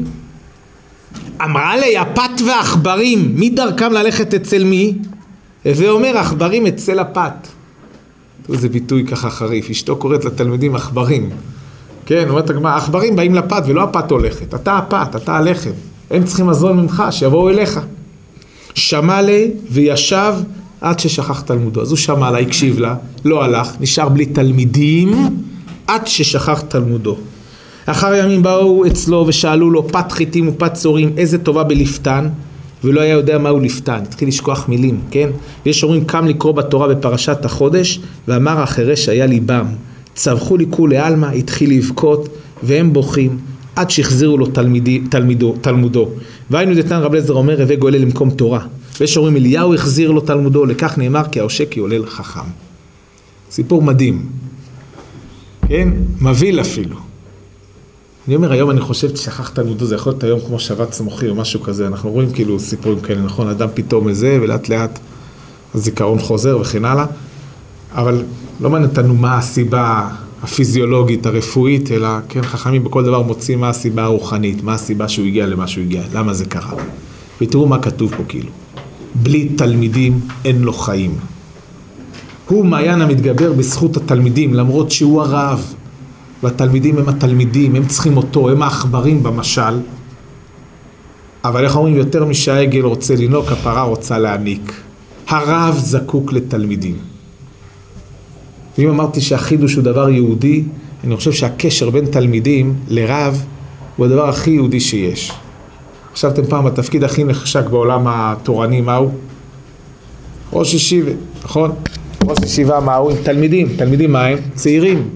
אמרה לי, הפת והאחברים, מי דרכם ללכת אצל מי? ואומר, האחברים אצל הפת. זה ביטוי ככה חריף, אשתו קוראת לתלמידים אחברים. כן, אומרת הגמרא, האחברים באים לפת ולא הפת הולכת. אתה הפת, אתה הלחם. הם צריכים מזון ממך, שיבואו אליך. שמע לי וישב עד ששכח תלמודו. אז הוא שמע לה, הקשיב לה, לא הלך, נשאר בלי תלמידים, עד ששכח תלמודו. אחר ימים באו אצלו ושאלו לו, פת חיטים ופת צורים, איזה טובה בלפתן? ולא היה יודע מהו לפתן, התחיל לשכוח מילים, כן? יש אומרים, קם לקרוא בתורה בפרשת החודש, ואמר החירש היה ליבם, צווחו לי כולי עלמא, התחיל לבכות, והם בוכים, עד שהחזירו לו תלמידי, תלמידו, תלמודו. והיינו דתן רב אליעזר אומר, הווה גואל למקום תורה. ויש אומרים, אליהו החזיר לו תלמודו, לכך נאמר, כי העושק יולל חכם. סיפור מדהים, כן? מבהיל אפילו. אני אומר, היום אני חושב ששכח תלמודו, זה יכול להיות היום כמו שבץ מוחי או משהו כזה, אנחנו רואים כאילו סיפורים כאלה, נכון? אדם פתאום איזה, ולאט לאט הזיכרון חוזר וכן הלאה, אבל לא מעניין אותנו מה הסיבה הפיזיולוגית, הרפואית, אלא כן, חכמים בכל דבר מוצאים מה הסיבה הרוחנית, מה הסיבה שהוא הגיע למה שהוא הגיע, למה זה קרה. ותראו מה כתוב פה כאילו, בלי תלמידים אין לו חיים. הוא מעיין המתגבר בזכות התלמידים, למרות שהוא הרב, והתלמידים הם התלמידים, הם צריכים אותו, הם העכברים במשל, אבל איך אומרים, יותר משהעגל רוצה לנוק, הפרה רוצה להעניק. הרב זקוק לתלמידים. ואם אמרתי שהחידוש הוא דבר יהודי, אני חושב שהקשר בין תלמידים לרב הוא הדבר הכי יהודי שיש. חשבתם פעם, התפקיד הכי נחשק בעולם התורני, מהו? ראש ישיבה, נכון? ראש ישיבה מהו? עם תלמידים. תלמידים מה הם? צעירים.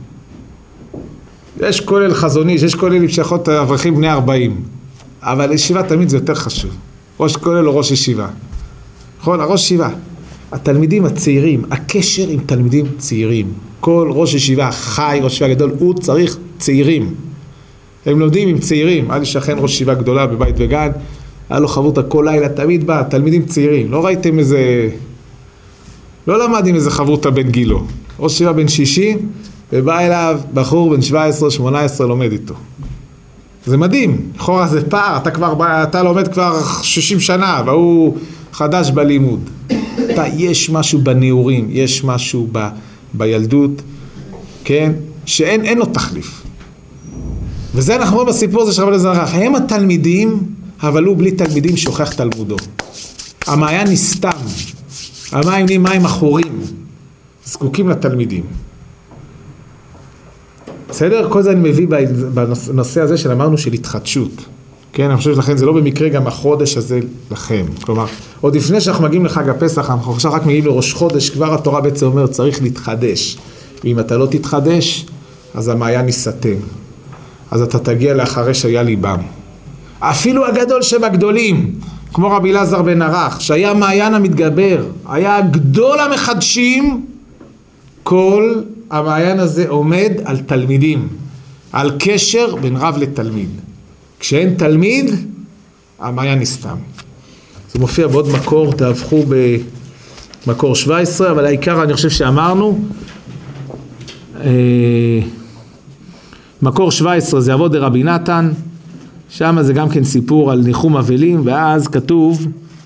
יש כולל חזוני, יש כולל המשכות אברכים בני ארבעים. אבל ישיבה תמיד זה יותר חשוב. ראש כולל או ראש ישיבה. נכון? הראש ישיבה. התלמידים הצעירים, הקשר עם תלמידים צעירים. כל ראש ישיבה חי, ראש ישיבה גדול, הוא צריך צעירים. הם לומדים עם צעירים. היה לי שכן ראש ישיבה גדולה בבית וגן, היה לו חברותא כל לילה, תמיד בא, תלמידים צעירים. לא ראיתם איזה... לא למד עם איזה חברותא בן גילו. ראש ישיבה בן שישים, ובא אליו בחור בן שבע עשרה שמונה עשרה לומד איתו. זה מדהים, לכאורה זה פער, אתה כבר, אתה לומד כבר שישים שנה, והוא חדש בלימוד. אתה, יש משהו בנעורים, יש משהו ב, בילדות, כן, שאין אין לו תחליף. וזה אנחנו רואים בסיפור הזה של רב אליעזר הרך, הם התלמידים, אבל הוא בלי תלמידים שוכח תלמודו. המעיין נסתם, המים נהיים מים אחורים, זקוקים לתלמידים. בסדר? כל זה אני מביא בנושא הזה של אמרנו של התחדשות. כן, אני חושב שלכן זה לא במקרה גם החודש הזה לכם. כלומר, עוד לפני שאנחנו מגיעים לחג הפסח, אנחנו עכשיו רק מגיעים לראש חודש, כבר התורה בעצם אומר, צריך להתחדש. ואם אתה לא תתחדש, אז המעיין ייסתם. אז אתה תגיע לאחרי שהיה ליבם. אפילו הגדול שבגדולים, כמו רבי אלעזר בן ערך, שהיה מעיין המתגבר, היה גדול המחדשים, כל המעיין הזה עומד על תלמידים, על קשר בין רב לתלמיד. כשאין תלמיד, המעיין נסתם. זה מופיע בעוד מקור, תהפכו במקור שבע עשרה, אבל העיקר אני חושב שאמרנו, מקור שבע עשרה זה אבות דרבי נתן, שם זה גם כן סיפור על ניחום אבלים, ואז כתוב,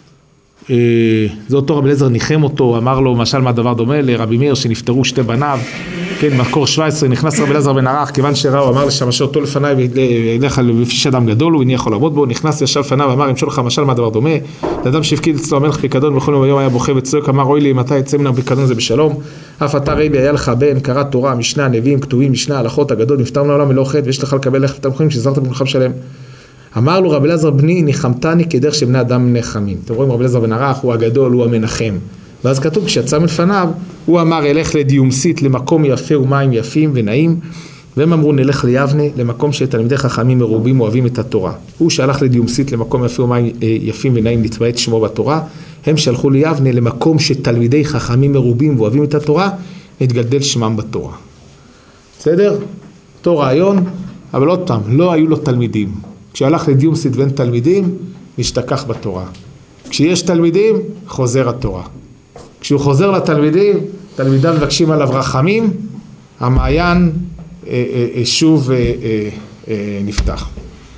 זה אותו רבי אליעזר ניחם אותו, אמר לו משל מה דבר דומה לרבי מאיר שנפטרו שתי בניו, כן, מקור שבע עשרה, נכנס רבי אליעזר בן ערך, כיוון שראו, אמר לשם שאותו לפניי וילך לפי שאדם גדול, הוא איני יכול לעמוד בו, נכנס ישב לפניו, אמר, אם שואל לך משל מה דבר דומה, לאדם שהפקיד אצלו המלך פיקדון, בכל יום היום היה בוכה וצועק, אמר, אוי לי, מתי יצא מן הפיקדון זה בשלום, אף אתה רבי היה לך בן, קרא תורה, משנה, נביאים, כתובים, משנה, הלכות הגדול, נפטר מן העולם ולא חטא, ויש לך לקבל לחם תמכים שזכרת בנך שלם. אמר לו רבי אליעזר בני, ניחמתני כדרך שבני אדם מנחמים. אתם רואים, רבי אליעזר בן ערך הוא הגדול, הוא המנחם. ואז כתוב, כשיצא מלפניו, הוא אמר, אלך לדיומסית, למקום יפה ומים יפים ונעים, והם אמרו, נלך ליבנה, למקום שתלמידי חכמים מרובים אוהבים את התורה. הוא שהלך לדיומסית, למקום יפה ומים יפים ונעים, להתבעת שמו בתורה, הם שלחו ליבנה, למקום שתלמידי חכמים מרובים ואוהבים את התורה, התגלדל שמם בתורה. בסדר? אותו רעיון, אבל עוד פעם, לא היו לו תלמידים. כשהלך לדיומסית ואין תלמידים, נשתכח בתורה. כשיש תלמידים, חוזר התורה. כשהוא חוזר לתלמידים, תלמידיו מבקשים עליו רחמים, המעיין אה, אה, שוב אה, אה, אה, נפתח.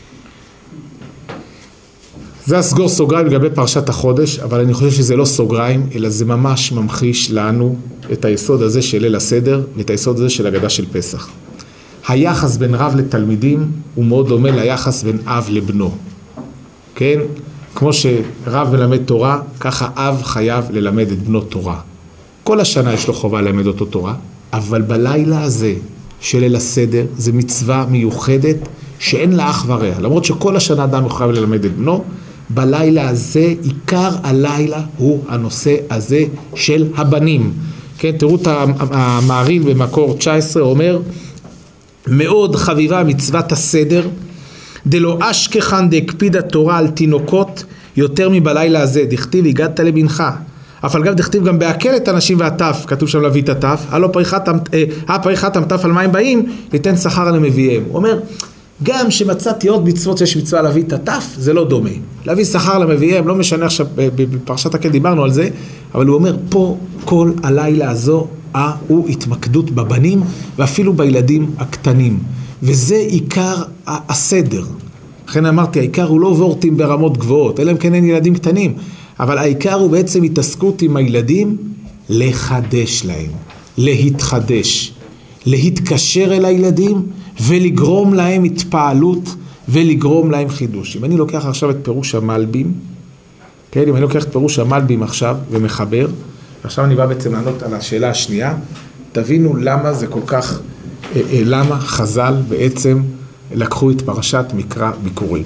זה הסגור סוגריים לגבי פרשת החודש, אבל אני חושב שזה לא סוגריים, אלא זה ממש ממחיש לנו את היסוד הזה של ליל הסדר, ואת היסוד הזה של הגדה של פסח. היחס בין רב לתלמידים הוא מאוד דומה ליחס בין אב לבנו. כן? כמו שרב מלמד תורה, ככה אב חייב ללמד את בנו תורה. כל השנה יש לו חובה ללמד אותו תורה, אבל בלילה הזה של ליל הסדר, זה מצווה מיוחדת שאין לה אח ורע. למרות שכל השנה אדם חייב ללמד את בנו, בלילה הזה, עיקר הלילה הוא הנושא הזה של הבנים. כן, תראו את המעריל במקור תשע עשרה, אומר, מאוד חביבה מצוות הסדר, דלא אשכחן דהקפיד התורה על תינוקות יותר מבלילה הזה, דכתיב הגדת לבנך. אף על גב דכתיב גם בהקל את הנשים והטף, כתוב שם להביא את הטף, הלא פריחת המטף על מים באים, ניתן שכר למביאיהם. הוא אומר, גם שמצאתי עוד מצוות שיש מצווה להביא את הטף, זה לא דומה. להביא שכר למביאיהם, לא משנה עכשיו, בפרשת הקל דיברנו על זה, אבל הוא אומר, פה כל הלילה הזו, אה, הוא התמקדות בבנים, ואפילו בילדים הקטנים. וזה עיקר הסדר. לכן אמרתי, העיקר הוא לא וורטים ברמות גבוהות, אלא אם כן אין ילדים קטנים. אבל העיקר הוא בעצם התעסקות עם הילדים, לחדש להם, להתחדש, להתקשר אל הילדים, ולגרום להם התפעלות, ולגרום להם חידוש. אם אני לוקח עכשיו את פירוש המלבים, כן, אם אני לוקח את פירוש המלבים עכשיו, ומחבר, עכשיו אני בא בעצם לענות על השאלה השנייה, תבינו למה זה כל כך, אה, אה, למה חז"ל בעצם לקחו את פרשת מקרא ביקורים.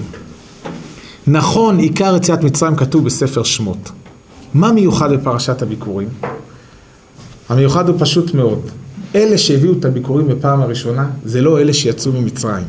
נכון, עיקר יציאת מצרים כתוב בספר שמות. מה מיוחד בפרשת הביקורים? המיוחד הוא פשוט מאוד. אלה שהביאו את הביקורים בפעם הראשונה, זה לא אלה שיצאו ממצרים.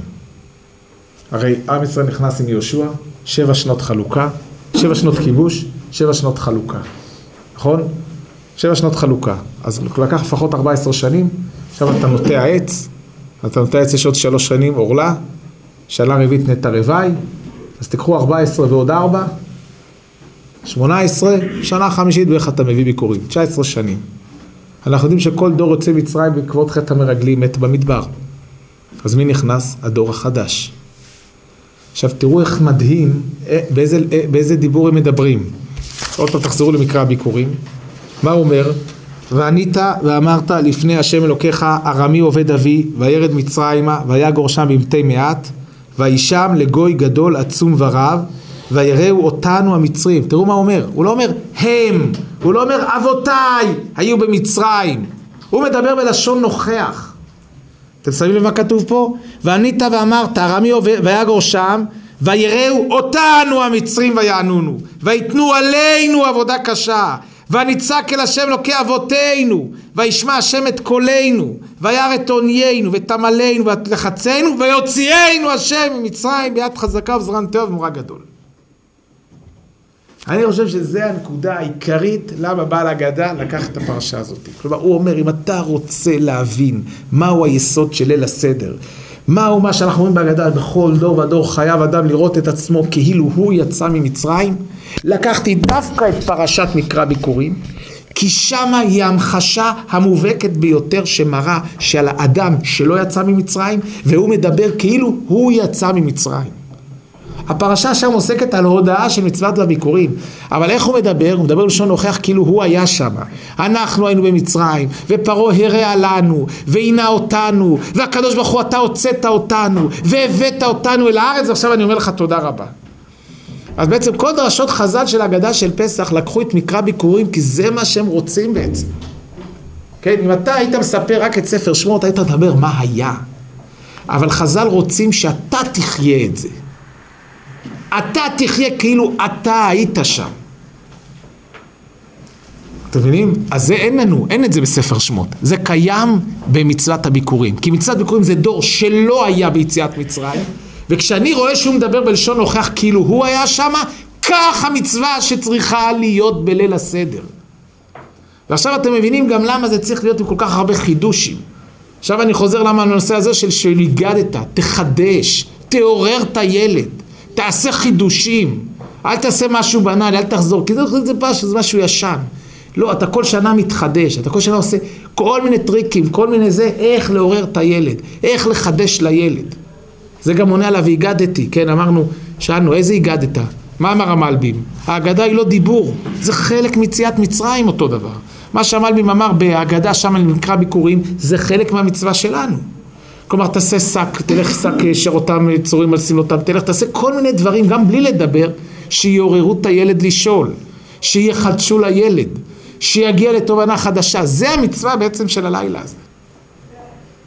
הרי עם ישראל נכנס עם יהושע, שבע שנות חלוקה, שבע שנות כיבוש, שבע שנות חלוקה. נכון? שבע שנות חלוקה. אז לקח לפחות ארבע עשרה שנים, עכשיו אתה נוטע עץ, אתה נוטע עץ יש עוד שלוש שנים אורלה, שנה רביעית נטע רווי, אז תקחו ארבע עשרה ועוד ארבע, שמונה עשרה, שנה חמישית ואיך אתה מביא ביקורים, תשע עשרה שנים. אנחנו יודעים שכל דור יוצא מצרים בעקבות חטא המרגלים מת במדבר. אז מי נכנס? הדור החדש. עכשיו תראו איך מדהים, באיזה, באיזה דיבור הם מדברים. עוד פעם תחזרו למקרא הביקורים. מה הוא אומר? וענית ואמרת לפני השם אלוקיך ארמי עובד אבי וירד מצרימה ויגור שם במתי מעט וישם לגוי גדול עצום ורב ויראו אותנו המצרים. תראו מה הוא אומר, הוא לא אומר הם, הוא לא אומר אבותיי היו במצרים, הוא מדבר בלשון נוכח. אתם שמים לב מה כתוב פה? וענית ואמרת ארמי עובד ויגור שם ויראו אותנו המצרים ויענונו ויתנו עלינו עבודה קשה ונצעק אל השם אלוקי אבותינו וישמע השם את קולנו וירא את עוניינו ותמלנו ולחצנו ויוציאנו השם ממצרים ביד חזקה וזרוע נטויה ומורא גדול. אני חושב שזה הנקודה העיקרית למה בעל ההגדה לקח את הפרשה הזאת. כלומר הוא אומר אם אתה רוצה להבין מהו היסוד של ליל הסדר, מהו מה שאנחנו אומרים בהגדה בכל דור ודור חייב אדם לראות את עצמו כאילו הוא יצא ממצרים, לקחתי דווקא את פרשת מקרא ביקורים, כי שמה היא המחשה המובהקת ביותר שמראה שעל האדם שלא יצא ממצרים, והוא מדבר כאילו הוא יצא ממצרים. הפרשה שם עוסקת על הודעה של מצוות הביקורים, אבל איך הוא מדבר? הוא מדבר לשון נוכח כאילו הוא היה שם. אנחנו היינו במצרים, ופרעה הרע לנו, ועינה אותנו, והקדוש ברוך הוא אתה הוצאת אותנו, והבאת אותנו אל הארץ, ועכשיו אני אומר לך תודה רבה. אז בעצם כל דרשות חז"ל של ההגדה של פסח לקחו את מקרא ביקורים, כי זה מה שהם רוצים בעצם. כן, אם אתה היית מספר רק את ספר שמות, היית מדבר מה היה. אבל חז"ל רוצים שאתה תחיה את זה. אתה תחיה כאילו אתה היית שם. אתם מבינים? אז זה אין לנו, אין את זה בספר שמות. זה קיים במצוות הביקורים. כי מצוות ביקורים זה דור שלא היה ביציאת מצרים, וכשאני רואה שהוא מדבר בלשון נוכח כאילו הוא היה שם, כך המצווה שצריכה להיות בליל הסדר. ועכשיו אתם מבינים גם למה זה צריך להיות עם כל כך הרבה חידושים. עכשיו אני חוזר למה הנושא הזה של שהגדת, תחדש, תעורר את הילד, תעשה חידושים, אל תעשה משהו בנאלי, אל תחזור, כי זה, זה, פשוט, זה משהו ישן. לא, אתה כל שנה מתחדש, אתה כל שנה עושה כל מיני טריקים, כל מיני זה, איך לעורר את הילד, איך לחדש לילד. זה גם עונה עליו, הגדתי, כן, אמרנו, שאלנו, איזה הגדת? מה אמר המלבים? ההגדה היא לא דיבור, זה חלק מציאת מצרים אותו דבר. מה שהמלבים אמר בהגדה שם נקרא ביקורים, זה חלק מהמצווה שלנו. כלומר, תעשה שק, תלך שק שאותם צורים על סמלותם, תלך, תעשה כל מיני דברים, גם בלי לדבר, שיעוררו את הילד לשאול, שיחדשו לילד, שיגיע לתובנה חדשה. זה המצווה בעצם של הלילה הזה.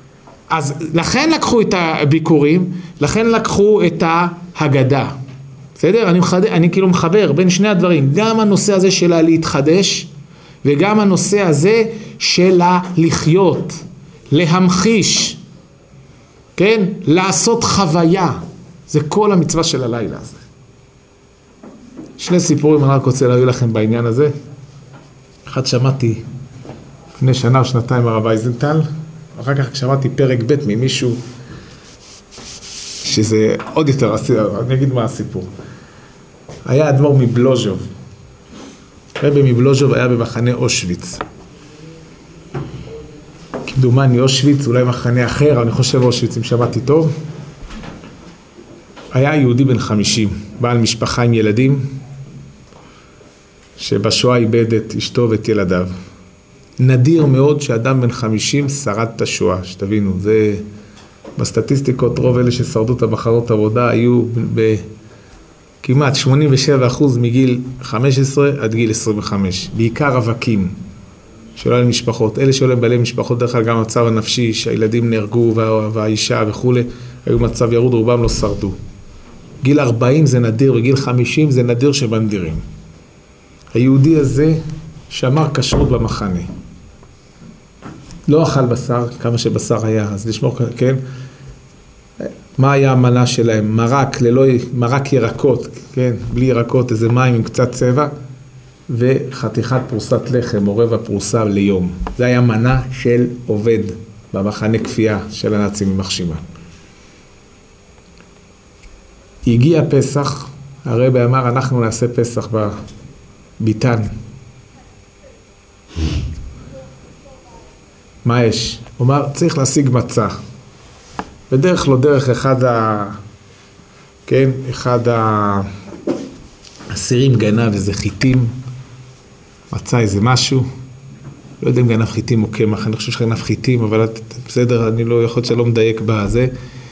אז לכן לקחו את הביקורים, לכן לקחו את ההגדה. בסדר? אני, מחד... אני כאילו מחבר בין שני הדברים, גם הנושא הזה של להתחדש, וגם הנושא הזה של לחיות, להמחיש, כן? לעשות חוויה. זה כל המצווה של הלילה הזה. שני סיפורים אני רק רוצה להביא לכם בעניין הזה. אחד שמעתי לפני שנה או שנתיים הרב אייזנטל, אחר כך שמעתי פרק ב' ממישהו שזה עוד יותר, אני אגיד מה הסיפור. היה אדמו"ר מבלוז'וב. רבי מבלוז'וב היה במחנה אושוויץ. כמדומני אושוויץ, אולי מחנה אחר, אני חושב אושוויץ, אם שמעתי טוב. היה יהודי בן חמישים, בעל משפחה עם ילדים, שבשואה איבד את אשתו ואת ילדיו. נדיר מאוד שאדם בן חמישים שרד את השואה, שתבינו, זה בסטטיסטיקות רוב אלה ששרדו את המחנות עבודה היו בכמעט שמונים ושבע אחוז מגיל חמש עשרה עד גיל עשרים וחמש, בעיקר רווקים שלא היו משפחות, אלה שהיו להם בעלי משפחות דרך כלל גם המצב הנפשי שהילדים נהרגו וה, והאישה וכו', היו מצב ירוד, רובם לא שרדו. גיל ארבעים זה נדיר וגיל חמישים זה נדיר שבנדירים. היהודי הזה שמר כשרות במחנה. לא אכל בשר, כמה שבשר היה, אז לשמור, כן? מה היה המנה שלהם? מרק, ללא, מרק ירקות, כן? בלי ירקות, איזה מים עם קצת צבע, וחתיכת פרוסת לחם, או רבע פרוסה ליום. זה היה מנה של עובד במחנה כפייה של הנאצים ממחשימה. הגיע פסח, הרבי אמר, אנחנו נעשה פסח בביתן. מה יש? הוא אמר, צריך להשיג מצה. בדרך לא דרך אחד ה... כן, אחד האסירים גנב איזה חיטים, מצא איזה משהו, לא יודע אם גנב חיטים או קמח, אני חושב שגנב חיטים, אבל בסדר, אני לא יכול שלא מדייק בזה,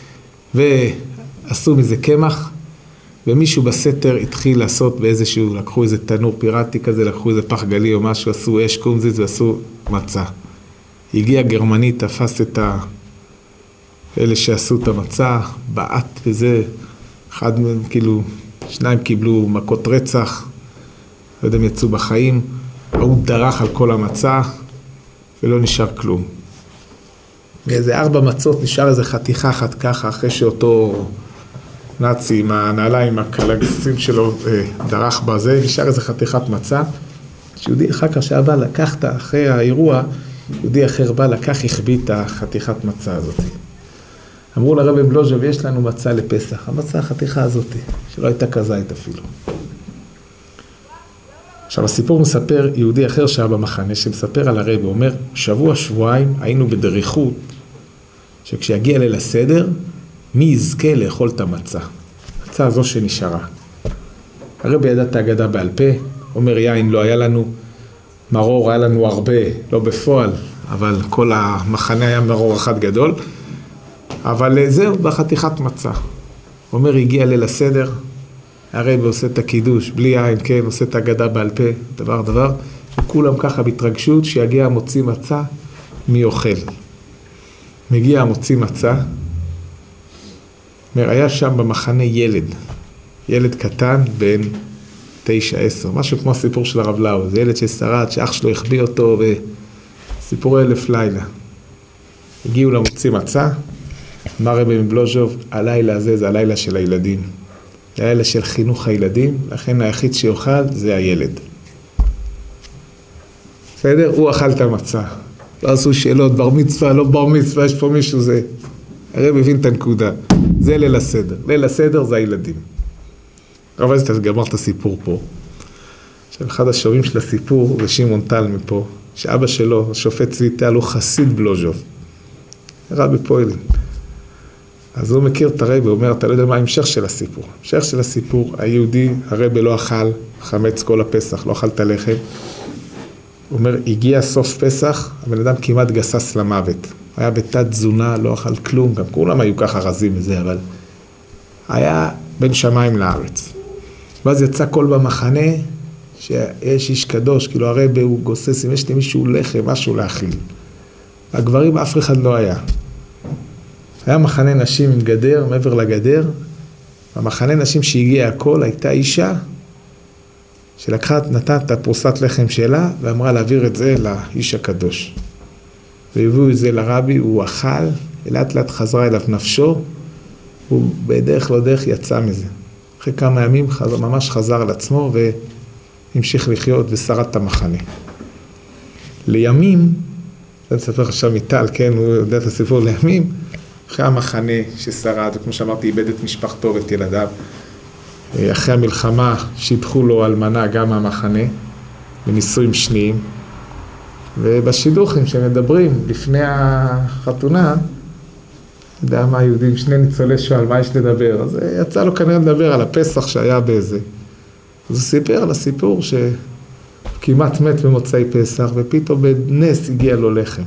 ועשו מזה קמח, ומישהו בסתר התחיל לעשות באיזשהו, לקחו איזה תנור פיראטי כזה, לקחו איזה פח גלי או משהו, עשו אש קומזיץ ועשו מצה. הגיע גרמני, תפס את ה... אלה שעשו את המצה, בעט וזה, אחד מהם כאילו, שניים קיבלו מכות רצח, לא יודע אם יצאו בחיים, הוא דרך על כל המצה ולא נשאר כלום. מאיזה ארבע מצות נשאר איזה חתיכה אחת ככה, אחרי שאותו נאצי עם הנעליים, הקלגסים שלו דרך בזה, נשאר איזה חתיכת מצה. שיהודי אחר כך שהבא לקחת אחרי האירוע, יהודי אחר בא לקח, החביא את החתיכת מצה הזאת. אמרו לרבי בלוז'וב, יש לנו מצה לפסח, המצה החתיכה הזאת, שלא הייתה כזית אפילו. עכשיו הסיפור מספר יהודי אחר שהיה במחנה, שמספר על הרבי, הוא אומר, שבוע שבועיים היינו בדריכות, שכשיגיע ליל הסדר, מי יזכה לאכול את המצה? המצה הזו שנשארה. הרבי ידע את ההגדה בעל פה, אומר יין לא היה לנו, מרור היה לנו הרבה, לא בפועל, אבל כל המחנה היה מרור אחד גדול, אבל זהו, בחתיכת מצה. הוא אומר, הגיע ליל הסדר, הרבי עושה את הקידוש, בלי יין, כן, עושה את ההגדה בעל פה, דבר דבר, וכולם ככה בהתרגשות, שיגיע המוציא מצה, מי אוכל. מגיע המוציא מצה, אומר, היה שם במחנה ילד, ילד קטן בן תשע עשר, משהו כמו הסיפור של הרב לאו, זה ילד ששרד, שאח שלו החביא אותו, וסיפורי אלף לילה. הגיעו למוציא מצה, אמר רבי מבלוז'וב, הלילה הזה זה הלילה של הילדים. זה הלילה של חינוך הילדים, לכן היחיד שיאכל זה הילד. בסדר? הוא אכל את המצה. לא עשו שאלות, בר מצווה, לא בר מצווה, יש פה מישהו זה. הרב הבין את הנקודה. זה ליל הסדר. ליל הסדר זה הילדים. רב אז גמר את הסיפור פה. עכשיו, אחד השומעים של הסיפור זה שמעון טל מפה, שאבא שלו, השופט צבי טל, הוא חסיד בלוז'וב. רבי פועלים. אז הוא מכיר את הרבי, הוא אומר, אתה לא יודע מה ההמשך של הסיפור. ההמשך של הסיפור, היהודי, הרבי לא אכל חמץ כל הפסח, לא אכל את הלחם. הוא אומר, הגיע סוף פסח, הבן אדם כמעט גסס למוות. היה בתת תזונה, לא אכל כלום, גם כולם היו ככה רזים מזה, אבל היה בין שמיים לארץ. ואז יצא כל במחנה, שיש איש קדוש, כאילו הרבי הוא גוסס, אם יש לי מישהו לחם, משהו להאכיל. הגברים אף אחד לא היה. היה מחנה נשים עם גדר, מעבר לגדר, במחנה נשים שהגיע הכל, הייתה אישה שלקחה, נתנה את הפרוסת לחם שלה ואמרה להעביר את זה לאיש הקדוש. והביאו את זה לרבי, הוא אכל, לאט לאט חזרה אליו נפשו, הוא בדרך לא דרך יצא מזה. אחרי כמה ימים חזר, ממש חזר על עצמו והמשיך לחיות ושרד את המחנה. לימים, אני אספר עכשיו מיטל, כן, הוא יודע את הסיפור לימים, אחרי המחנה ששרד, וכמו שאמרתי, איבד את משפחתו ואת ילדיו, אחרי המלחמה שידחו לו אלמנה גם מהמחנה, בנישואים שניים, ובשידוכים שמדברים לפני החתונה, יודע מה היהודים, שני ניצולי שואה, על מה יש לדבר, אז יצא לו כנראה לדבר על הפסח שהיה באיזה. אז הוא סיפר על הסיפור שכמעט מת במוצאי פסח, ופתאום בנס הגיע לו לחם.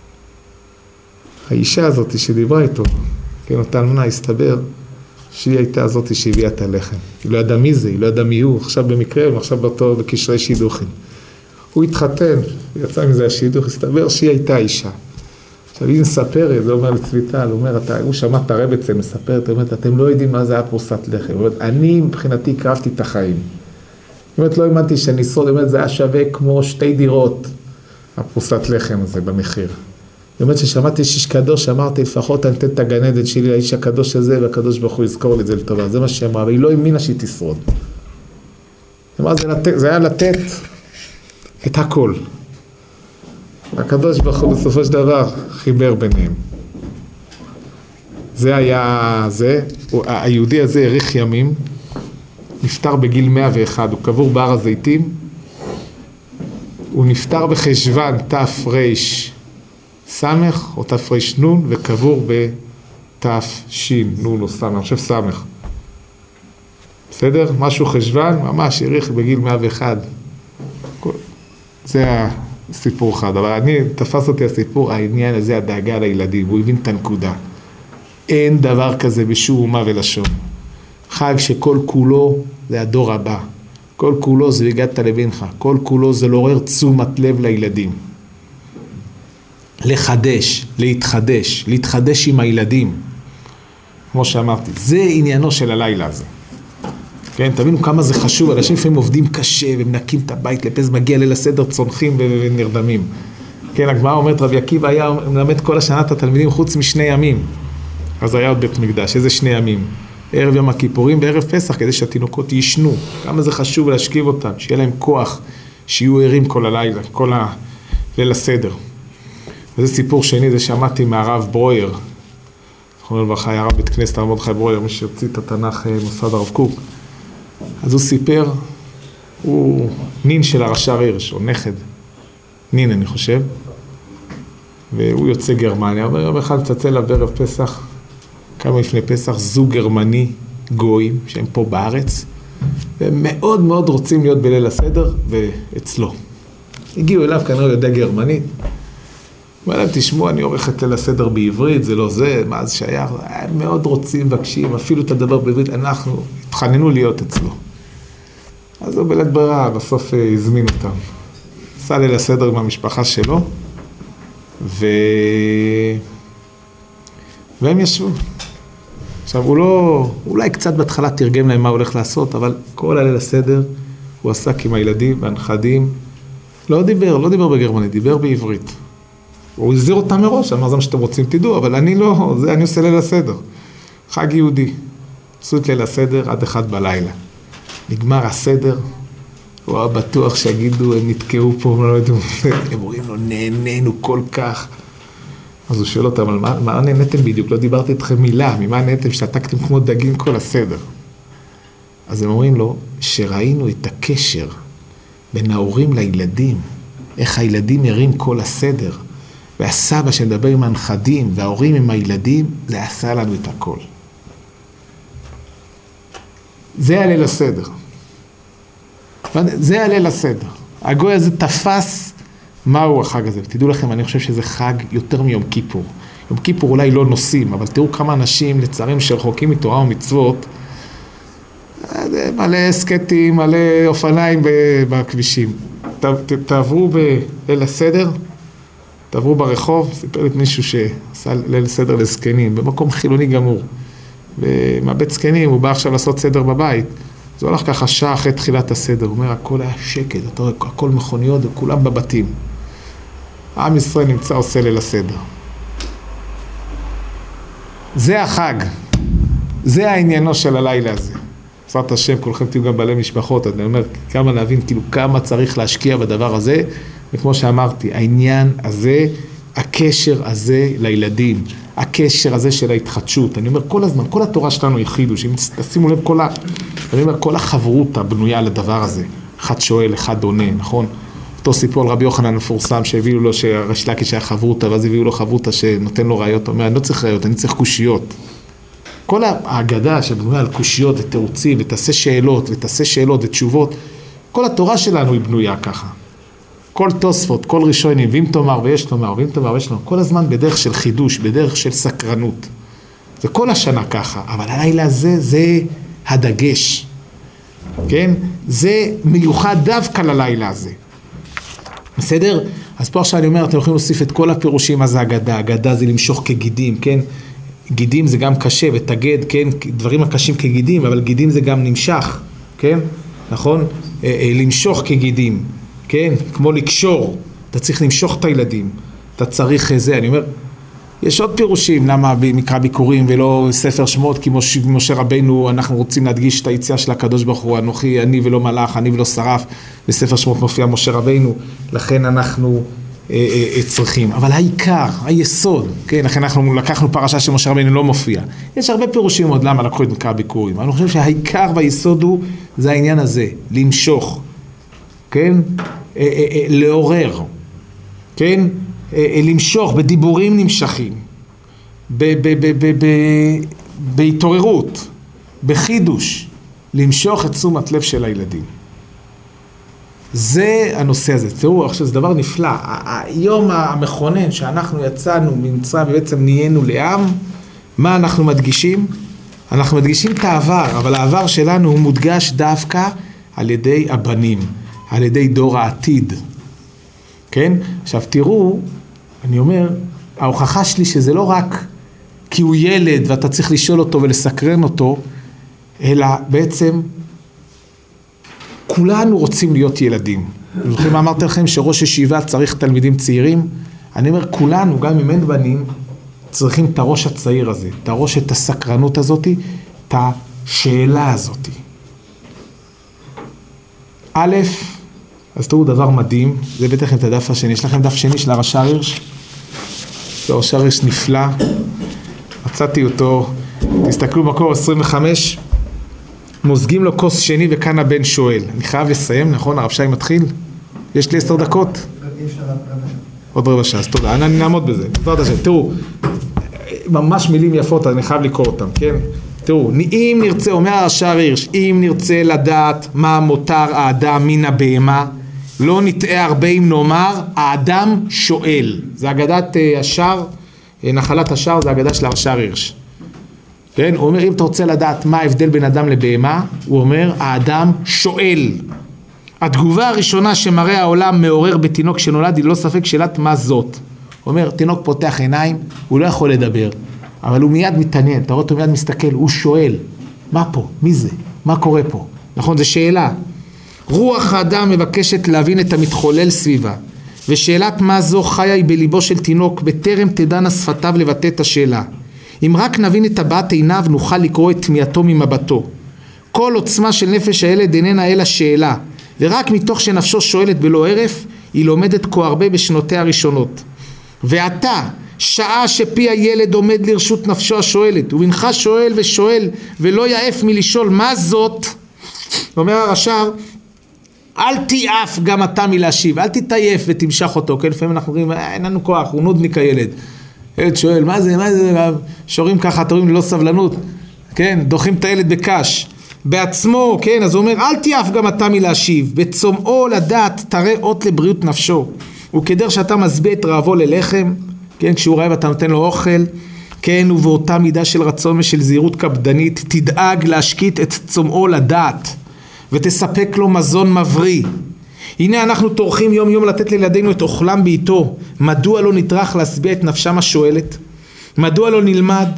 האישה הזאת שדיברה איתו, כן, אותה אלמנה, הסתבר שהיא הייתה הזאת שהביאה את הלחם. היא לא ידעה מי זה, היא לא ידעה מי הוא, עכשיו במקרה, ועכשיו באותו בקשרי שידוכים. הוא התחתן, יצא מזה השידוך, הסתבר שהיא הייתה אישה. עכשיו היא מספרת, זה אומר לצביטל, הוא אומר, אתה, הוא שמע את הרב אצל, מספרת, הוא אומר, אתם לא יודעים מה זה היה פרוסת לחם. הוא אומר, אני מבחינתי קרבתי את החיים. הוא אומר, לא האמנתי שאני שרוד, הוא אומר, זה היה שווה כמו שתי דירות, הפרוסת לחם הזה במחיר. זאת אומרת ששמעתי שיש קדוש, שאמרתי, לפחות אני אתן את הגן עדן שלי לאיש הקדוש הזה, והקדוש ברוך הוא יזכור לי את זה לטובה. זה מה שאמרה, אבל היא לא האמינה שהיא תשרוד. זאת אומרת, זה, לתת, זה היה לתת את הכל. הקדוש ברוך הוא בסופו של דבר חיבר ביניהם. זה היה, זה, היהודי הזה האריך ימים, נפטר בגיל מאה ואחת, הוא קבור בהר הזיתים, הוא נפטר בחשוון תר"ש סמך או תר"ש נון, וקבור בתש נון או סמך, אני חושב סמך. בסדר? משהו חשוון, ממש האריך בגיל מאה ואחת. זה הסיפור אחד, אבל אני, תפס אותי הסיפור, העניין הזה, הדאגה לילדים, הוא הבין את הנקודה. אין דבר כזה בשום אומה ולשון. חג שכל כולו זה הדור הבא. כל כולו זה והגעת לבינך. כל כולו זה לעורר תשומת לב לילדים. לחדש, להתחדש, להתחדש עם הילדים. כמו שאמרתי, זה עניינו של הלילה הזה. כן, תבינו כמה זה חשוב, אנשים לפעמים עובדים קשה ומנקים את הבית לפס, מגיע ליל הסדר, צונחים ונרדמים. כן, הגמרא אומרת, רבי עקיבא היה מלמד כל השנה את התלמידים חוץ משני ימים. אז היה עוד בית מקדש, איזה שני ימים? ערב יום הכיפורים וערב פסח, כדי שהתינוקות ישנו. כמה זה חשוב להשכיב אותם, שיהיה להם כוח, שיהיו ערים כל הלילה, כל ליל הסדר. וזה סיפור שני, זה שמעתי מהרב ברויר. זכרונו לברכה, היה רב בית כנסת, הרב מרדכי ברויר, מי שהוציא את התנ"ך מוסד הרב קוק. אז הוא סיפר, הוא נין של הרש"ר הירש, או נכד, נין אני חושב, והוא יוצא גרמניה, אבל יום אחד מצלצל לה בערב פסח, כמה לפני פסח, זוג גרמני גויים, שהם פה בארץ, והם מאוד מאוד רוצים להיות בליל הסדר, ואצלו. הגיעו אליו, כנראה הוא יודע גרמנית, הוא אומר להם, תשמעו, אני עורך את ליל הסדר בעברית, זה לא זה, מה זה שייך, הם מאוד רוצים, מבקשים, אפילו את הדבר בעברית, אנחנו התחננו להיות אצלו. אז הוא בלית ברירה, בסוף הזמין אותם. עשה ליל הסדר עם המשפחה שלו, ו... והם ישבו. עכשיו, הוא לא, אולי קצת בהתחלה תרגם להם מה הוא הולך לעשות, אבל כל הליל הסדר הוא עסק עם הילדים והנכדים. לא דיבר, לא דיבר בגרמנית, דיבר בעברית. הוא הזהיר אותם מראש, אמר זה מה שאתם רוצים תדעו, אבל אני לא, זה אני עושה ליל הסדר. חג יהודי. עשו את ליל הסדר עד אחד בלילה. נגמר הסדר, הוא היה בטוח שיגידו, הם נתקעו פה, הם לא יודעו, הם רואים לו, נהנינו כל כך. אז הוא שואל אותם, על מה, מה נהניתם בדיוק? לא דיברתי אתכם מילה, ממה נהניתם? שתקתם כמו דגים כל הסדר. אז הם אומרים לו, שראינו את הקשר בין ההורים לילדים, איך הילדים ירים כל הסדר, והסבא שמדבר עם הנכדים, וההורים עם הילדים, זה עשה לנו את הכל. זה הליל הסדר. זה הליל הסדר. הגוי הזה תפס מהו החג הזה. ותדעו לכם, אני חושב שזה חג יותר מיום כיפור. יום כיפור אולי לא נוסעים, אבל תראו כמה אנשים לצערים שרחוקים מתורה ומצוות, מלא סקטים, מלא אופניים בכבישים. תעברו בליל הסדר, תעברו ברחוב, סיפר לי מישהו שעשה ליל סדר לזקנים, במקום חילוני גמור. ומבית זקנים, הוא בא עכשיו לעשות סדר בבית. זה הולך ככה שעה אחרי תחילת הסדר, הוא אומר, הכל היה שקט, אתה רואה, הכל מכוניות, וכולם בבתים. עם ישראל נמצא עושה ליל הסדר. זה החג, זה העניינו של הלילה הזה. בעזרת השם, כולכם תהיו גם בעלי משפחות, אני אומר, כמה להבין, כאילו, כמה צריך להשקיע בדבר הזה, וכמו שאמרתי, העניין הזה, הקשר הזה לילדים, הקשר הזה של ההתחדשות, אני אומר, כל הזמן, כל התורה שלנו היא חידוש, אם תשימו לב, כל ה... אני אומר, כל החברות הבנויה לדבר הזה, אחד שואל, אחד עונה, נכון? אותו סיפור על רבי יוחנן המפורסם, שהביאו לו שריש לקיש היה חברותה, ואז הביאו לו חברותה שנותן לו ראיות, הוא אומר, אני לא צריך ראיות, אני צריך קושיות. כל ההגדה שבנויה על קושיות ותירוצים, ותעשה שאלות, ותעשה שאלות ותשובות, כל התורה שלנו היא בנויה ככה. כל תוספות, כל ראשונים, ואם תאמר ויש תאמר, ואם תאמר ויש תאמר, כל הזמן בדרך של חידוש, בדרך של סקרנות. זה כל השנה ככה, אבל הלילה הזה, זה הדגש. כן? זה מיוחד דווקא ללילה הזה. בסדר? אז פה עכשיו אני אומר, אתם יכולים להוסיף את כל הפירושים, מה זה הגדה? הגדה זה למשוך כגידים, כן? גידים זה גם קשה, ותגד, כן? דברים הקשים כגידים, אבל גידים זה גם נמשך, כן? נכון? למשוך כגידים, כן? כמו לקשור, אתה צריך למשוך את הילדים, אתה צריך זה, אני אומר, יש עוד פירושים, למה מקרא ביקורים ולא ספר שמות, כי משה רבנו, אנחנו רוצים להדגיש את היציאה של הקדוש ברוך הוא, אנוכי, אני ולא מלאך, אני ולא שרף, בספר שמות מופיע משה רבנו, לכן אנחנו אה, אה, צריכים. אבל העיקר, היסוד, כן, לכן אנחנו לקחנו פרשה שמשה רבנו לא מופיע. יש הרבה פירושים עוד למה לקחו את מקרא ביקורים. אני חושב שהעיקר והיסוד הוא, זה העניין הזה, למשוך, כן, אה, אה, אה, לעורר, כן, למשוך, בדיבורים נמשכים, בהתעוררות, בחידוש, למשוך את תשומת לב של הילדים. זה הנושא הזה. תראו, עכשיו זה דבר נפלא. היום המכונן שאנחנו יצאנו ממצרים ובעצם נהיינו לעם, מה אנחנו מדגישים? אנחנו מדגישים את העבר, אבל העבר שלנו הוא מודגש דווקא על ידי הבנים, על ידי דור העתיד. כן? עכשיו תראו, אני אומר, ההוכחה שלי שזה לא רק כי הוא ילד ואתה צריך לשאול אותו ולסקרן אותו, אלא בעצם כולנו רוצים להיות ילדים. אני זוכר מה אמרתי לכם שראש ישיבה צריך תלמידים צעירים? אני אומר, כולנו, גם אם אין בנים, צריכים את הראש הצעיר הזה, את הראש, את הסקרנות הזאת, את השאלה הזאת. א', אז תראו דבר מדהים, זה בטח את הדף השני, יש לכם דף שני של הרש"ר הירש? זה הרש"ר הירש נפלא, מצאתי אותו, תסתכלו מקור עשרים וחמש, מוזגים לו כוס שני וכאן הבן שואל. אני חייב לסיים, נכון? הרב שי מתחיל? יש לי עשר דקות? יש רבע שעה. עוד רבע שעה, אז תודה, אני נעמוד בזה. תראו, ממש מילים יפות, אני חייב לקרוא אותם, כן? תראו, אם נרצה, אומר הרש"ר הירש, אם נרצה לדעת מה מותר האדם מן הבהמה, לא נטעה הרבה אם נאמר, האדם שואל. זה אגדת השער, נחלת השער, זה אגדה של הרש"ר הירש. כן? הוא אומר, אם אתה רוצה לדעת מה ההבדל בין אדם לבהמה, הוא אומר, האדם שואל. התגובה הראשונה שמראה העולם מעורר בתינוק שנולד, היא לא ספק שאלת מה זאת. הוא אומר, תינוק פותח עיניים, הוא לא יכול לדבר, אבל הוא מיד מתעניין, אתה רואה אותו מיד מסתכל, הוא שואל, מה פה? מי זה? מה קורה פה? נכון, זו שאלה. רוח האדם מבקשת להבין את המתחולל סביבה, ושאלת מה זו חיה היא בליבו של תינוק, בטרם תדענה שפתיו לבטא את השאלה. אם רק נבין את הבעת עיניו, נוכל לקרוא את תמיהתו ממבטו. כל עוצמה של נפש הילד איננה אלא שאלה, ורק מתוך שנפשו שואלת בלא הרף, היא לומדת כה הרבה בשנותיה הראשונות. ועתה, שעה שפי הילד עומד לרשות נפשו השואלת, ובנך שואל ושואל, ולא יעף מלשאול מה זאת, אומר הרש"ר, אל תיעף גם אתה מלהשיב, אל תתעייף ותמשך אותו, כן, לפעמים אנחנו אומרים, אין לנו כוח, הוא נודניק הילד. ילד שואל, מה זה, מה זה, שורים ככה, תורים ללא סבלנות, כן, דוחים את הילד בקש, בעצמו, כן, אז הוא אומר, אל תיעף גם אתה מלהשיב, בצומאו לדעת תראה אות לבריאות נפשו, וכדר שאתה מסביע את רעבו ללחם, כן, כשהוא רעב אתה נותן לו אוכל, כן, ובאותה מידה של רצון ושל זהירות קפדנית, תדאג להשקיט את צומאו לדעת, ותספק לו מזון מבריא. הנה אנחנו תורכים יום יום לתת לילדינו את אוכלם בעיתו. מדוע לא נטרח להשביע את נפשם השואלת? מדוע לא נלמד?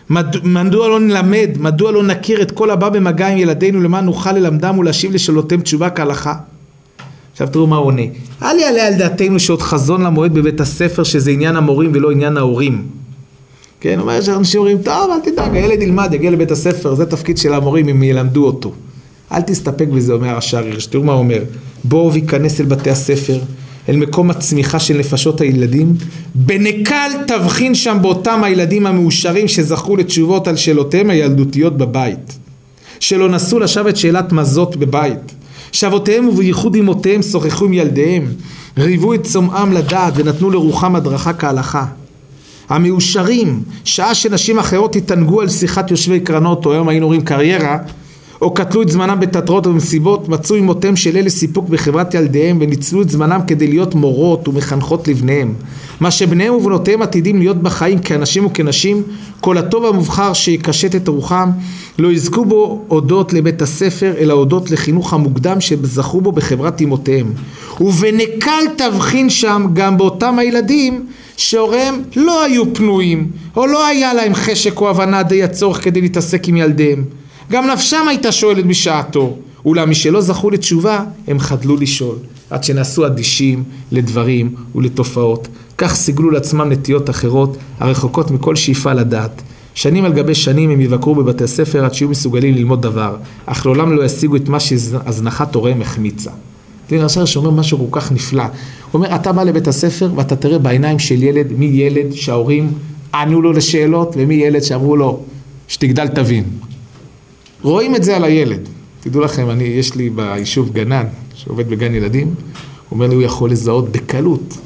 מדוע לא נלמד, מדוע לא נכיר את כל הבא במגע עם ילדינו למען נוכל ללמדם ולהשיב לשאלותיהם תשובה כהלכה? עכשיו תראו מה הוא עונה. אל יעלה על דעתנו שעוד חזון למועד בבית הספר שזה עניין המורים ולא עניין ההורים. כן, אומר שאנשים אומרים, טוב, אל תדאג, הילד ילמד, יגיע לבית הספר, זה תפקיד של המורים אם ילמדו אותו. אל תסתפק בזה, אומר הרש"ר, תראו מה הוא אומר. בואו ויכנס אל בתי הספר, אל מקום הצמיחה של נפשות הילדים, בנקל תבחין שם באותם הילדים המאושרים שזכו לתשובות על שאלותיהם הילדותיות בבית, שלא נסו לשבת שאלת מזות בבית, שבותיהם ובייחוד אמותיהם שוחחו עם ילדיהם, ריבו את צומעם לדעת ונתנו לרוחם הדרכה כהלכה. המאושרים, שעה שנשים אחרות התענגו על שיחת יושבי קרנות, או היום היינו רואים קריירה, או קטלו את זמנם בתיאטראות ובמסיבות, מצאו אמותיהם של אלה סיפוק בחברת ילדיהם וניצלו את זמנם כדי להיות מורות ומחנכות לבניהם. מה שבניהם ובנותיהם עתידים להיות בחיים כאנשים וכנשים, כל הטוב המובחר שיקשט את רוחם, לא יזכו בו הודות לבית הספר, אלא הודות לחינוך המוקדם שזכו בו בחברת אמותיהם. ובנקל תבחין שם גם באותם הילדים שהוריהם לא היו פנויים, או לא היה להם חשק או הבנה די הצורך כדי להתעסק עם ילדיהם. גם נפשם הייתה שואלת בשעתו, אולם מי שלא זכו לתשובה, הם חדלו לשאול, עד שנעשו אדישים לדברים ולתופעות. כך סיגלו לעצמם נטיות אחרות, הרחוקות מכל שאיפה לדעת. שנים על גבי שנים הם יבקרו בבתי הספר עד שיהיו מסוגלים ללמוד דבר, אך לעולם לא ישיגו את מה שהזנחת הוריהם החמיצה. תראה, הרש"ר שאומר משהו כל כך נפלא. הוא אומר, אתה בא לבית הספר ואתה תראה בעיניים של ילד, מי ילד שההורים ענו לו לשאלות, ומי ילד שאמרו לו, שתגדל תבין. רואים את זה על הילד. תדעו לכם, אני, יש לי ביישוב גנן, שעובד בגן ילדים, הוא אומר לי, הוא יכול לזהות בקלות.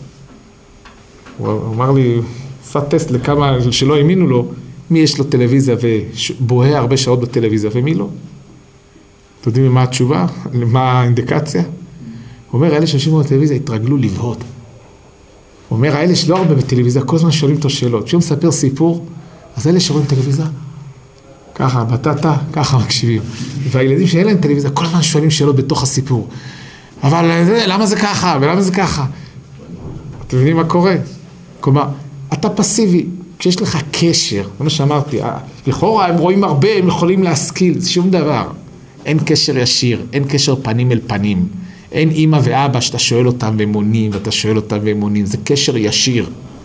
הוא אמר לי, עשה טסט לכמה שלא האמינו לו, מי יש לו טלוויזיה ובוהה הרבה שעות בטלוויזיה, ומי לא. אתם יודעים מה התשובה? מה האינדיקציה? הוא אומר, האלה שיושבים בטלוויזיה התרגלו לבהות. הוא אומר, האלה שלא הרבה בטלוויזיה, כל הזמן שואלים אותו שאלות. כשהוא מספר סיפור, אז האלה שרואים טלוויזיה, ככה, בטטה, ככה מקשיבים. והילדים שאין להם טלוויזיה, כל הזמן שואלים שאלות בתוך הסיפור. אבל למה זה ככה? ולמה זה ככה? אתם מבינים מה קורה? כלומר, אתה פסיבי, כשיש לך קשר, זה מה שאמרתי, לכאורה הם רואים הרבה, הם יכולים להשכיל, זה שום דבר. אין קשר ישיר, אין קשר פנים אל פנים. אין אמא ואבא שאתה שואל אותם והם עונים, ואתה שואל אותם והם עונים, זה קשר ישיר.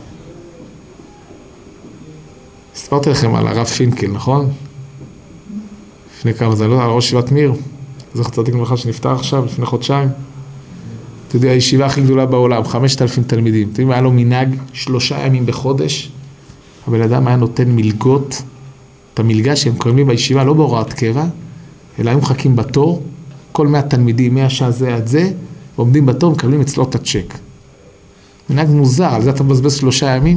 הספרתי לכם על הרב פינקל, נכון? לפני כמה זה, לא, על ראש ישיבת מיר, זכר צדיק לברכה שנפטר עכשיו, לפני חודשיים. אתה יודע, הישיבה הכי גדולה בעולם, חמשת אלפים תלמידים. אתה יודע, היה לו מנהג שלושה ימים בחודש, הבן אדם היה נותן מלגות, את המלגה שהם קוראים בישיבה, לא בהוראת קבע, אלא הם מחכים בתור, כל מאה תלמידים, מהשעה זה עד זה, עומדים בתור, מקבלים אצלו את הצ'ק. מנהג מוזר, על זה אתה מבזבז שלושה ימים.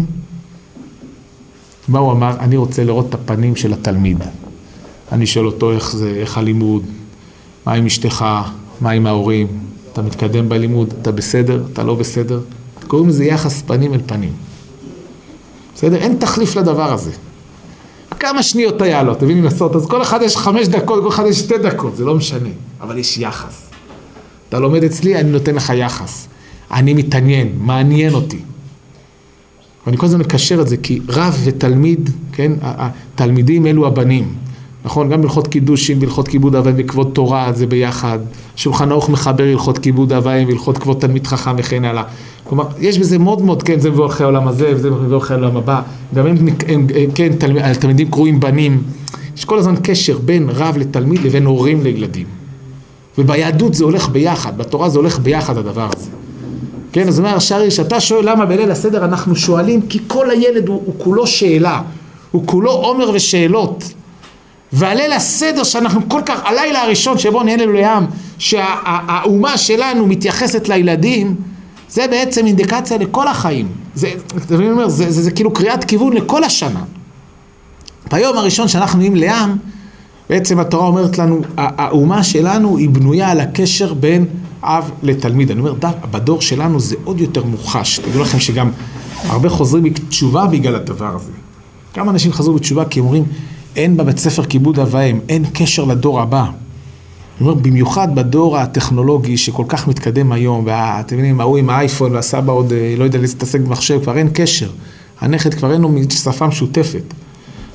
מה הוא אמר? אני רוצה לראות את הפנים של התלמיד. אני שואל אותו איך זה, איך הלימוד, מה עם אשתך, מה עם ההורים, אתה מתקדם בלימוד, אתה בסדר, אתה לא בסדר. קוראים לזה יחס פנים אל פנים. בסדר? אין תחליף לדבר הזה. כמה שניות היה לו, תבינים לעשות, אז כל אחד יש חמש דקות, כל אחד יש שתי דקות, זה לא משנה, אבל יש יחס. אתה לומד אצלי, אני נותן לך יחס. אני מתעניין, מעניין אותי. ואני כל הזמן מקשר את זה, כי רב ותלמיד, כן, התלמידים אלו הבנים. נכון, גם בהלכות קידושים, בהלכות כיבוד אב ואם וכבוד תורה, זה ביחד. שולחן ערוך מחבר הלכות כיבוד אב ואם והלכות כבוד תלמיד חכם וכן הלאה. כלומר, יש בזה מאוד מאוד, כן, זה מבוא אחרי העולם הזה, וזה מבוא אחרי העולם הבא. גם הם, הם כן, תלמיד, תלמידים קרואים בנים. יש כל הזמן קשר בין רב לתלמיד לבין הורים לילדים. וביהדות זה הולך ביחד, בתורה זה הולך ביחד הדבר הזה. כן, אז אומר השארי, שאתה שואל למה בליל הסדר אנחנו שואלים, כי כל הילד הוא, הוא כולו שאלה, הוא כולו עומר ושאלות. והליל הסדר שאנחנו כל כך, הלילה הראשון שבו נהנה לעם, שהאומה שלנו מתייחסת לילדים, זה בעצם אינדיקציה לכל החיים. זה, זה, זה, זה, זה, זה כאילו קריאת כיוון לכל השנה. ביום הראשון שאנחנו נהיים לעם, בעצם התורה אומרת לנו, האומה שלנו היא בנויה על הקשר בין אב לתלמיד. אני אומר, בדור שלנו זה עוד יותר מוחש. תגידו לכם שגם הרבה חוזרים בתשובה בגלל הדבר הזה. כמה אנשים חזרו בתשובה כי הם אומרים, אין בבית ספר כיבוד אב ואם, אין קשר לדור הבא. אני אומר, במיוחד בדור הטכנולוגי שכל כך מתקדם היום, ואתם מבינים, ההוא עם האייפון והסבא עוד לא יודע להתעסק במחשב, כבר אין קשר. הנכד כבר אין לו שפה משותפת.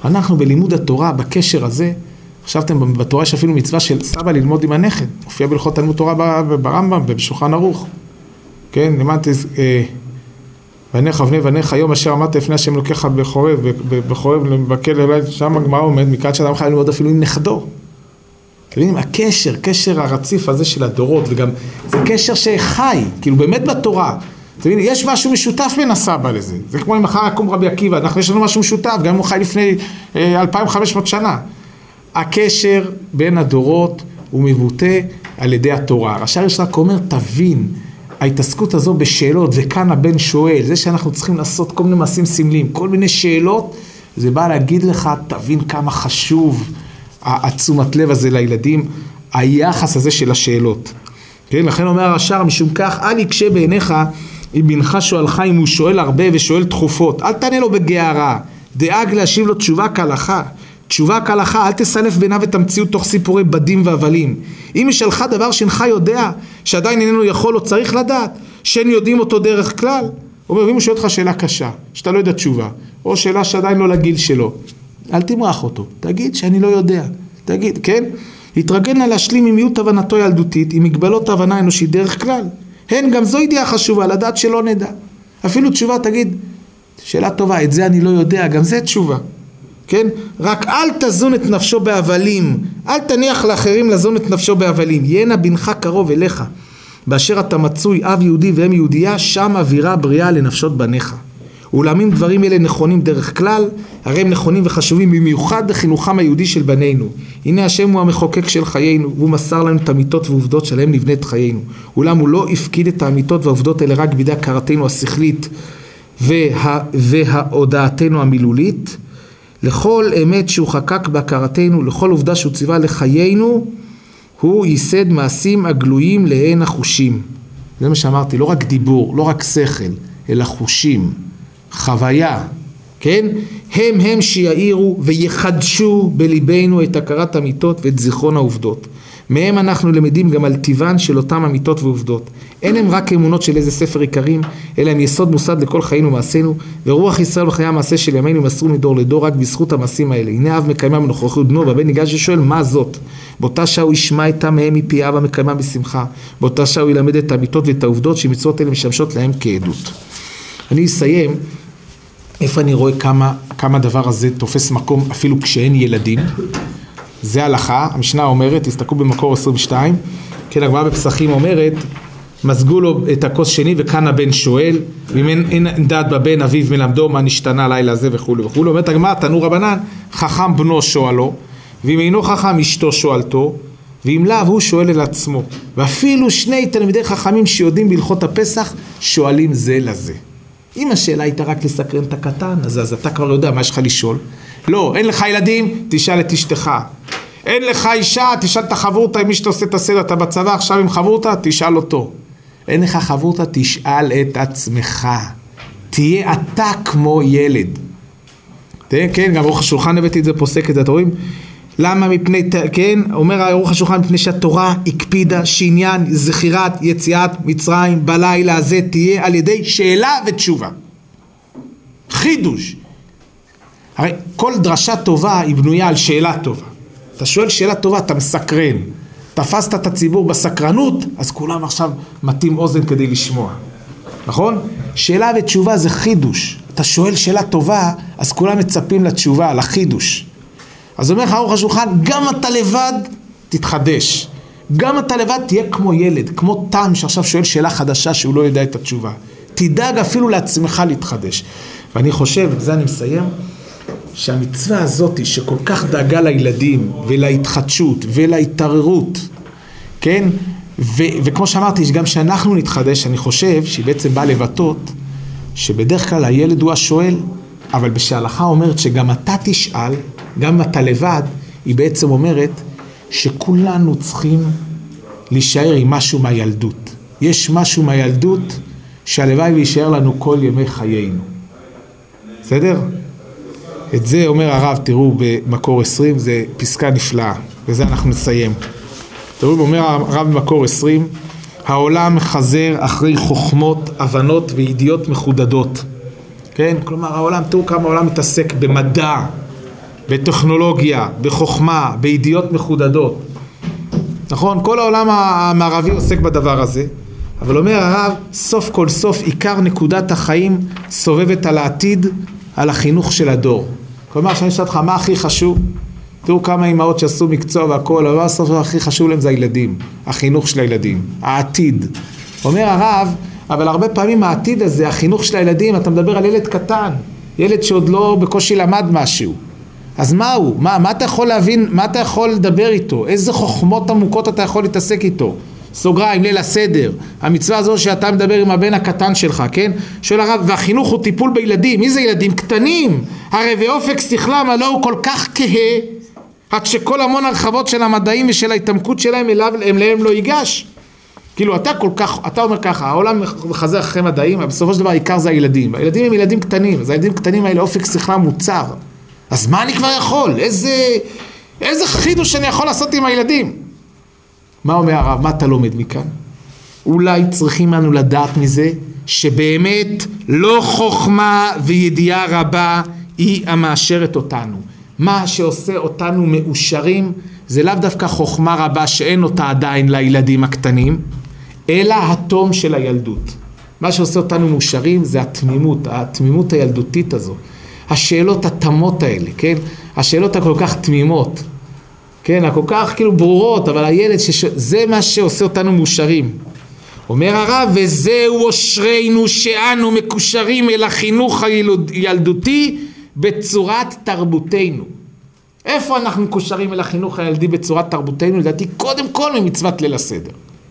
אנחנו בלימוד התורה, בקשר הזה, חשבתם בתורה יש אפילו מצווה של סבא ללמוד עם הנכד, הופיע בהלכות תלמוד תורה ברמב"ם ובשולחן ערוך. כן, למדתי, בניך אבני בניך היום אשר אמרת לפני השם לוקח בחורב, בחורב לבקל אליי, שם הגמרא עומד, מכאן שאדם חייב ללמוד אפילו עם נכדו. כאילו, הקשר, קשר הרציף הזה של הדורות, וגם זה קשר שחי, כאילו באמת בתורה. אתה מבין, יש משהו משותף בין הסבא לזה. זה כמו אם מחר יקום רבי עקיבא, אנחנו יש לנו משהו משותף, גם אם הוא חי לפני אה, אלפיים וחמש מאות שנה. הקשר בין הדורות הוא מבוטא על ידי התורה. רש"י יש רק אומר, תבין, ההתעסקות הזו בשאלות, וכאן הבן שואל, זה שאנחנו צריכים לעשות כל מיני מעשים סמלים, כל מיני שאלות, זה בא להגיד לך, תבין כמה חשוב התשומת לב הזה לילדים, היחס הזה של השאלות. כן, לכן אומר הרש"ר, משום כך, אל יקשה בעיניך, אם בנך שואלך, אם הוא שואל הרבה ושואל תכופות, אל תענה לו בגערה, דאג להשיב לו תשובה כהלכה. תשובה כהלכה, אל תסלף ביניו את המציאות תוך סיפורי בדים והבלים. אם ישאלך דבר שאינך יודע, שעדיין איננו יכול או צריך לדעת, שאין יודעים אותו דרך כלל, הוא אומר, אם הוא שואל אותך שאלה קשה, שאתה לא יודע תשובה, או שאלה שעדיין לא לגיל שלו, אל תמרח אותו, תגיד שאני לא יודע, תגיד, כן? התרגלנה להשלים עם מיעוט הבנתו ילדותית, עם מגבלות הבנה אנושית דרך כלל. הן, גם זו ידיעה חשובה, לדעת שלא נדע. אפילו תשובה, תגיד, שאלה טובה, את זה אני לא יודע, גם זה תשובה. כן? רק אל תזון את נפשו בהבלים, אל תניח לאחרים לזון את נפשו בהבלים, יהנה בנך קרוב אליך, באשר אתה מצוי אב יהודי ואם יהודייה, שם אווירה בריאה לנפשות בניך. ולהאמין דברים אלה נכונים דרך כלל, הרי הם נכונים וחשובים במיוחד לחינוכם היהודי של בנינו. הנה השם הוא המחוקק של חיינו, והוא מסר לנו את האמיתות ועובדות שלהם נבנה את חיינו. אולם הוא לא הפקיד את האמיתות והעובדות האלה רק בידי הכרתנו השכלית וה... וההודעתנו המילולית, לכל אמת שהוא חקק בהכרתנו, לכל עובדה שהוא ציווה לחיינו, הוא ייסד מעשים הגלויים להן החושים. זה מה שאמרתי, לא רק דיבור, לא רק שכל, אלא חושים, חוויה, כן? הם הם שיעירו ויחדשו בליבנו את הכרת אמיתות ואת זיכרון העובדות. מהם אנחנו למדים גם על טבען של אותם אמיתות ועובדות. אין הם רק אמונות של איזה ספר עיקרים, אלא הם יסוד מוסד לכל חיינו ומעשינו, ורוח ישראל וחיי המעשה של ימינו מסרו מדור לדור רק בזכות המעשים האלה. הנה אב מקיימה בנוכחות בנו, והבן ניגש ושואל מה זאת? באותה שעה הוא ישמע איתה מהם מפי אב המקיימה בשמחה, באותה שעה הוא ילמד את האמיתות ואת העובדות שמצוות אלה משמשות להם כעדות. אני אסיים, איפה אני רואה כמה, כמה דבר הזה תופס מקום אפילו כשאין ילדים. זה הלכה, המשנה אומרת, תסתכלו במקור עשרים ושתיים, כן, הגמרא בפסחים אומרת, מזגו לו את הכוס שני וכאן הבן שואל, ואם אין, אין דעת בבן אביו מלמדו מה נשתנה לילה הזה וכו' וכו'. אומרת הגמרא, תנו רבנן, חכם בנו שואלו, ואם אינו חכם אשתו שואלתו, ואם לאו הוא שואל אל עצמו. ואפילו שני תלמידי חכמים שיודעים בהלכות הפסח, שואלים זה לזה. אם השאלה הייתה רק לסקרן את הקטן, אז, אז אתה כבר יודע מה יש לך לשאול. לא, אין לך ילדים, תשאל את אשתך. אין לך אישה, תשאל את החברותא, אם מי שאתה עושה את הסדר, אתה בצבא, עכשיו עם חברותא, תשאל אותו. אין לך חברותא, תשאל את עצמך. תהיה אתה כמו ילד. תהיה, כן, גם ערוך השולחן הבאתי את זה, פוסק את זה, אתם רואים? למה מפני, כן, אומר ערוך השולחן, מפני שהתורה הקפידה שעניין זכירת יציאת מצרים בלילה הזה תהיה על ידי שאלה ותשובה. חידוש. הרי כל דרשה טובה היא בנויה על שאלה טובה. אתה שואל שאלה טובה, אתה מסקרן. תפסת את הציבור בסקרנות, אז כולם עכשיו מתאים אוזן כדי לשמוע. נכון? שאלה ותשובה זה חידוש. אתה שואל שאלה טובה, אז כולם מצפים לתשובה, לחידוש. אז אומר לך ערוך השולחן, גם אתה לבד תתחדש. גם אתה לבד תהיה כמו ילד, כמו תם שעכשיו שואל שאלה חדשה שהוא לא יודע את התשובה. תדאג אפילו לעצמך להתחדש. ואני חושב, בזה אני מסיים, שהמצווה הזאת שכל כך דאגה לילדים ולהתחדשות ולהתעררות, כן? ו- וכמו שאמרתי, גם שאנחנו נתחדש, אני חושב שהיא בעצם באה לבטאות שבדרך כלל הילד הוא השואל, אבל בשהלכה אומרת שגם אתה תשאל, גם אתה לבד, היא בעצם אומרת שכולנו צריכים להישאר עם משהו מהילדות. יש משהו מהילדות שהלוואי ויישאר לנו כל ימי חיינו. בסדר? את זה אומר הרב, תראו במקור עשרים, זה פסקה נפלאה, וזה אנחנו נסיים. תראו, אומר הרב במקור עשרים, העולם מחזר אחרי חוכמות, הבנות וידיעות מחודדות. כן? כלומר, העולם, תראו כמה העולם מתעסק במדע, בטכנולוגיה, בחוכמה, בידיעות מחודדות. נכון? כל העולם המערבי עוסק בדבר הזה. אבל אומר הרב, סוף כל סוף עיקר נקודת החיים סובבת על העתיד, על החינוך של הדור. כלומר, שאני אשאל אותך, מה הכי חשוב? תראו כמה אימהות שעשו מקצוע והכל, אבל הסוף הכי חשוב להם זה הילדים, החינוך של הילדים, העתיד. אומר הרב, אבל הרבה פעמים העתיד הזה, החינוך של הילדים, אתה מדבר על ילד קטן, ילד שעוד לא בקושי למד משהו. אז מה הוא? מה, מה אתה יכול להבין, מה אתה יכול לדבר איתו? איזה חוכמות עמוקות אתה יכול להתעסק איתו? סוגריים, ליל הסדר, המצווה הזו שאתה מדבר עם הבן הקטן שלך, כן? שואל הרב, והחינוך הוא טיפול בילדים. מי זה ילדים? קטנים. הרי ואופק שכלם הלא הוא כל כך כהה, עד שכל המון הרחבות של המדעים ושל ההתעמקות שלהם אליו, אליהם לא ייגש. כאילו אתה כל כך, אתה אומר ככה, העולם מחזר אחרי מדעים, אבל בסופו של דבר העיקר זה הילדים. הילדים הם ילדים קטנים, אז הילדים קטנים האלה אופק שכלם מוצר. אז מה אני כבר יכול? איזה, איזה חידוש שאני יכול לעשות עם הילדים? מה אומר הרב? מה אתה לומד מכאן? אולי צריכים לנו לדעת מזה שבאמת לא חוכמה וידיעה רבה היא המאשרת אותנו. מה שעושה אותנו מאושרים זה לאו דווקא חוכמה רבה שאין אותה עדיין לילדים הקטנים, אלא התום של הילדות. מה שעושה אותנו מאושרים זה התמימות, התמימות הילדותית הזו. השאלות התמות האלה, כן? השאלות הכל כך תמימות. כן, הכל כך כאילו ברורות, אבל הילד, שש... זה מה שעושה אותנו מאושרים. אומר הרב, וזהו אושרנו שאנו מקושרים אל החינוך הילדותי בצורת תרבותנו. איפה אנחנו מקושרים אל החינוך הילדי בצורת תרבותנו? לדעתי, קודם כל ממצוות ליל הסדר.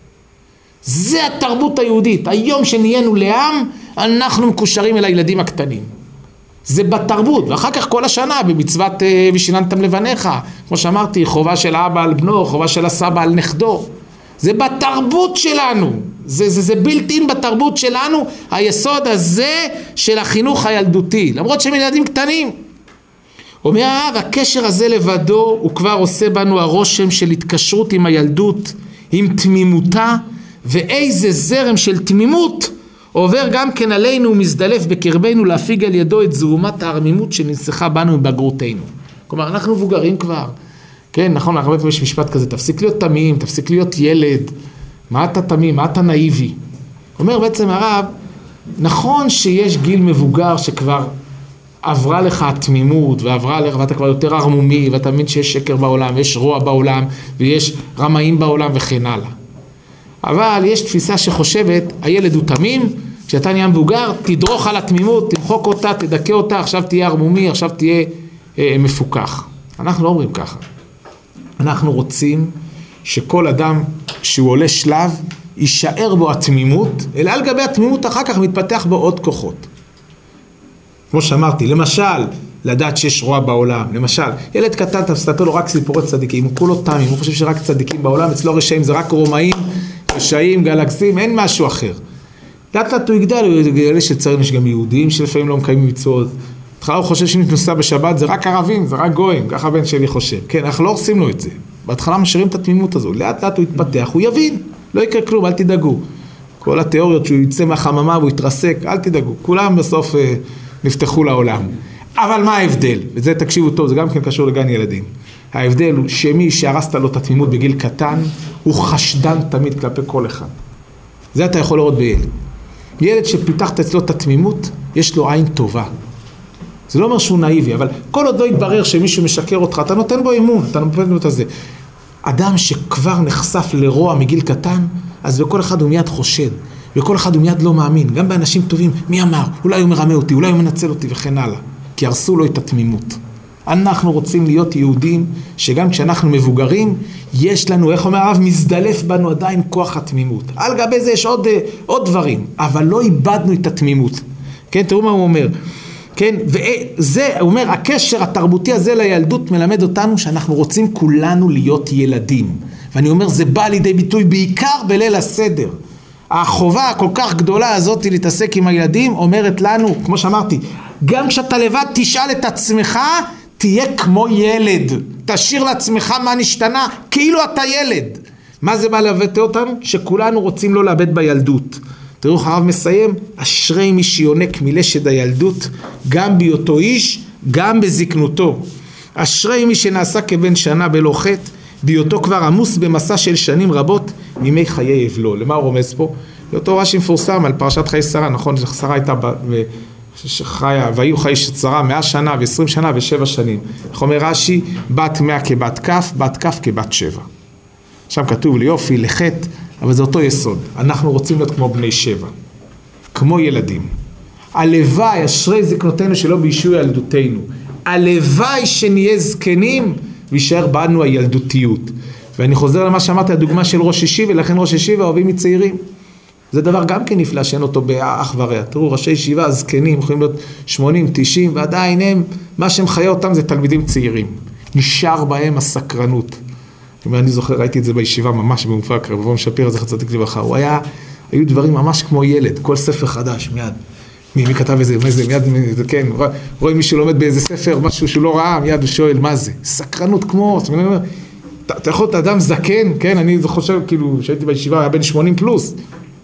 זה התרבות היהודית. היום שנהיינו לעם, אנחנו מקושרים אל הילדים הקטנים. זה בתרבות, ואחר כך כל השנה במצוות ושיננתם לבניך, כמו שאמרתי, חובה של אבא על בנו, חובה של הסבא על נכדו. זה בתרבות שלנו, זה, זה, זה בלתי בתרבות שלנו, היסוד הזה של החינוך הילדותי, למרות שהם ילדים קטנים. אומר הרב, הקשר הזה לבדו הוא כבר עושה בנו הרושם של התקשרות עם הילדות, עם תמימותה, ואיזה זרם של תמימות עובר גם כן עלינו ומזדלף בקרבנו להפיג על ידו את זרומת הערמימות שננסחה בנו מבגרותנו. כלומר, אנחנו מבוגרים כבר. כן, נכון, הרבה פעמים יש משפט כזה, תפסיק להיות תמים, תפסיק להיות ילד. מה אתה תמים? מה אתה נאיבי? אומר בעצם הרב, נכון שיש גיל מבוגר שכבר עברה לך התמימות, ועברה לך, ואתה כבר יותר ערמומי, ואתה מבין שיש שקר בעולם, ויש רוע בעולם, ויש רמאים בעולם וכן הלאה. אבל יש תפיסה שחושבת, הילד הוא תמים, כשאתה נהיה מבוגר, תדרוך על התמימות, תמחוק אותה, תדכא אותה, עכשיו תהיה ערמומי, עכשיו תהיה אה, מפוקח. אנחנו לא אומרים ככה. אנחנו רוצים שכל אדם שהוא עולה שלב, יישאר בו התמימות, אלא על גבי התמימות אחר כך מתפתח בו עוד כוחות. כמו שאמרתי, למשל, לדעת שיש רוע בעולם. למשל, ילד קטן, אתה מסתכל לו רק סיפורי צדיקים, הוא כולו תמים, הוא חושב שרק צדיקים בעולם, אצלו רשעים זה רק רומאים, רשעים, גלקסים, אין משהו אחר. לאט לאט הוא יגדל, הוא יגדל שצריך, יש גם יהודים שלפעמים לא מקיימים מצוות. התחלה הוא חושב שאם נוסע בשבת זה רק ערבים, זה רק גויים, ככה הבן שלי חושב. כן, אנחנו לא עושים לו את זה. בהתחלה משאירים את התמימות הזו, לאט לאט הוא יתפתח, הוא יבין, לא יקרה כלום, אל תדאגו. כל התיאוריות שהוא יצא מהחממה והוא יתרסק, אל תדאגו, כולם בסוף אה, נפתחו לעולם. אבל מה ההבדל? וזה תקשיבו טוב, זה גם כן קשור לגן ילדים. ההבדל הוא שמי שהרסת לו את התמימות בגיל קטן, הוא חשדן תמיד כלפי כל אחד. זה אתה יכול לראות בילד. ילד שפיתחת אצלו את התמימות, יש לו עין טובה. זה לא אומר שהוא נאיבי, אבל כל עוד לא יתברר שמישהו משקר אותך, אתה נותן בו אמון, אתה נותן בו את זה. אדם שכבר נחשף לרוע מגיל קטן, אז בכל אחד הוא מיד חושד, בכל אחד הוא מיד לא מאמין, גם באנשים טובים, מי אמר? אולי הוא מרמה אותי, אולי הוא מנצל אותי וכן הלאה, כי הרסו לו את התמימות. אנחנו רוצים להיות יהודים, שגם כשאנחנו מבוגרים, יש לנו, איך אומר הרב, מזדלף בנו עדיין כוח התמימות. על גבי זה יש עוד, עוד דברים, אבל לא איבדנו את התמימות. כן, תראו מה הוא אומר. כן, וזה, הוא אומר, הקשר התרבותי הזה לילדות מלמד אותנו שאנחנו רוצים כולנו להיות ילדים. ואני אומר, זה בא לידי ביטוי בעיקר בליל הסדר. החובה הכל כך גדולה הזאת להתעסק עם הילדים אומרת לנו, כמו שאמרתי, גם כשאתה לבד תשאל את עצמך, תהיה כמו ילד. תשאיר לעצמך מה נשתנה, כאילו אתה ילד. מה זה בא לבטא אותנו? שכולנו רוצים לא לאבד בילדות. תראו, הרב מסיים, אשרי מי שיונק מלשד הילדות, גם בהיותו איש, גם בזקנותו. אשרי מי שנעשה כבן שנה בלא חטא, בהיותו כבר עמוס במסע של שנים רבות מימי חיי אבלו. למה הוא רומז פה? לאותו רש"י מפורסם על פרשת חיי שרה, נכון? שרה הייתה חיה, והיו חיי שרה מאה שנה ועשרים שנה ושבע שנים. איך אומר רש"י? בת מאה כבת כף, בת כף כבת שבע. שם כתוב ליופי, לחטא, אבל זה אותו יסוד. אנחנו רוצים להיות כמו בני שבע, כמו ילדים. הלוואי, אשרי זקנותינו שלא בישוע ילדותנו. הלוואי שנהיה זקנים וישאר בנו הילדותיות. ואני חוזר למה שאמרתי, הדוגמה של ראש ישיבה, ולכן ראש ישיבה אוהבים מצעירים. זה דבר גם כן נפלא שאין אותו באח ורע. תראו, ראשי ישיבה, הזקנים, יכולים להיות שמונים, תשעים, ועדיין הם, מה שהם חיה אותם זה תלמידים צעירים. נשאר בהם הסקרנות. אני זוכר, ראיתי את זה בישיבה ממש במופק, רב אברהם שפירא זכר צדיק לברכה. הוא היה, היו דברים ממש כמו ילד, כל ספר חדש, מיד. מי, מי כתב איזה, מה זה, מיד, כן, רואה מישהו לומד באיזה ספר, משהו שהוא לא ראה, מיד הוא שואל, מה זה? סקרנות כמו, זאת אומרת, אתה, אתה יכול להיות אדם זקן, כן, אני חושב, כאילו, שהייתי בישיבה, היה בין שמונים פלוס,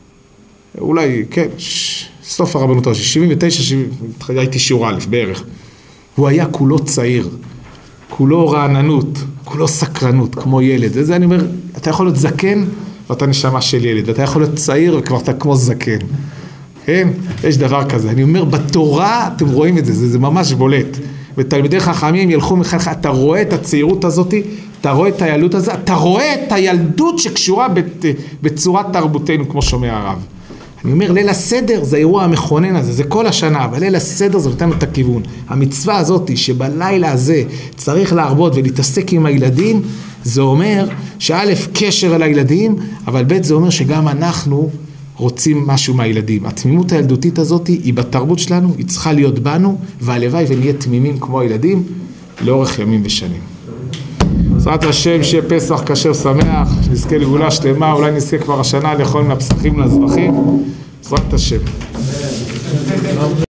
אולי, כן, ש... סוף הרבנות הראשית, שבעים ותשע, שבעים, הייתי שיעור א' בערך. הוא היה כולו צעיר, כולו רעננות, כולו סקרנות, כמו ילד. וזה אני אומר, אתה יכול להיות זקן, ואתה נשמה של ילד, ואתה יכול להיות צעיר, וכבר אתה כמו זקן. כן? יש דבר כזה. אני אומר, בתורה אתם רואים את זה, זה, זה ממש בולט. ותלמידי חכמים ילכו מחנך, אתה רואה את הצעירות הזאת, אתה רואה את הילדות הזאת, אתה רואה את הילדות שקשורה בצורת תרבותנו, כמו שומע הרב. אני אומר, ליל הסדר זה האירוע המכונן הזה, זה כל השנה, אבל ליל הסדר זה נותן את הכיוון. המצווה הזאת שבלילה הזה צריך להרבות ולהתעסק עם הילדים, זה אומר שא' קשר אל הילדים, אבל ב' זה אומר שגם אנחנו רוצים משהו מהילדים. התמימות הילדותית הזאת היא בתרבות שלנו, היא צריכה להיות בנו, והלוואי ונהיה תמימים כמו הילדים לאורך ימים ושנים. בעזרת השם, שיהיה פסח כשר שמח, נזכה לגאולה שלמה, אולי נזכה כבר השנה לאכול מהפסחים לזבחים, בעזרת השם.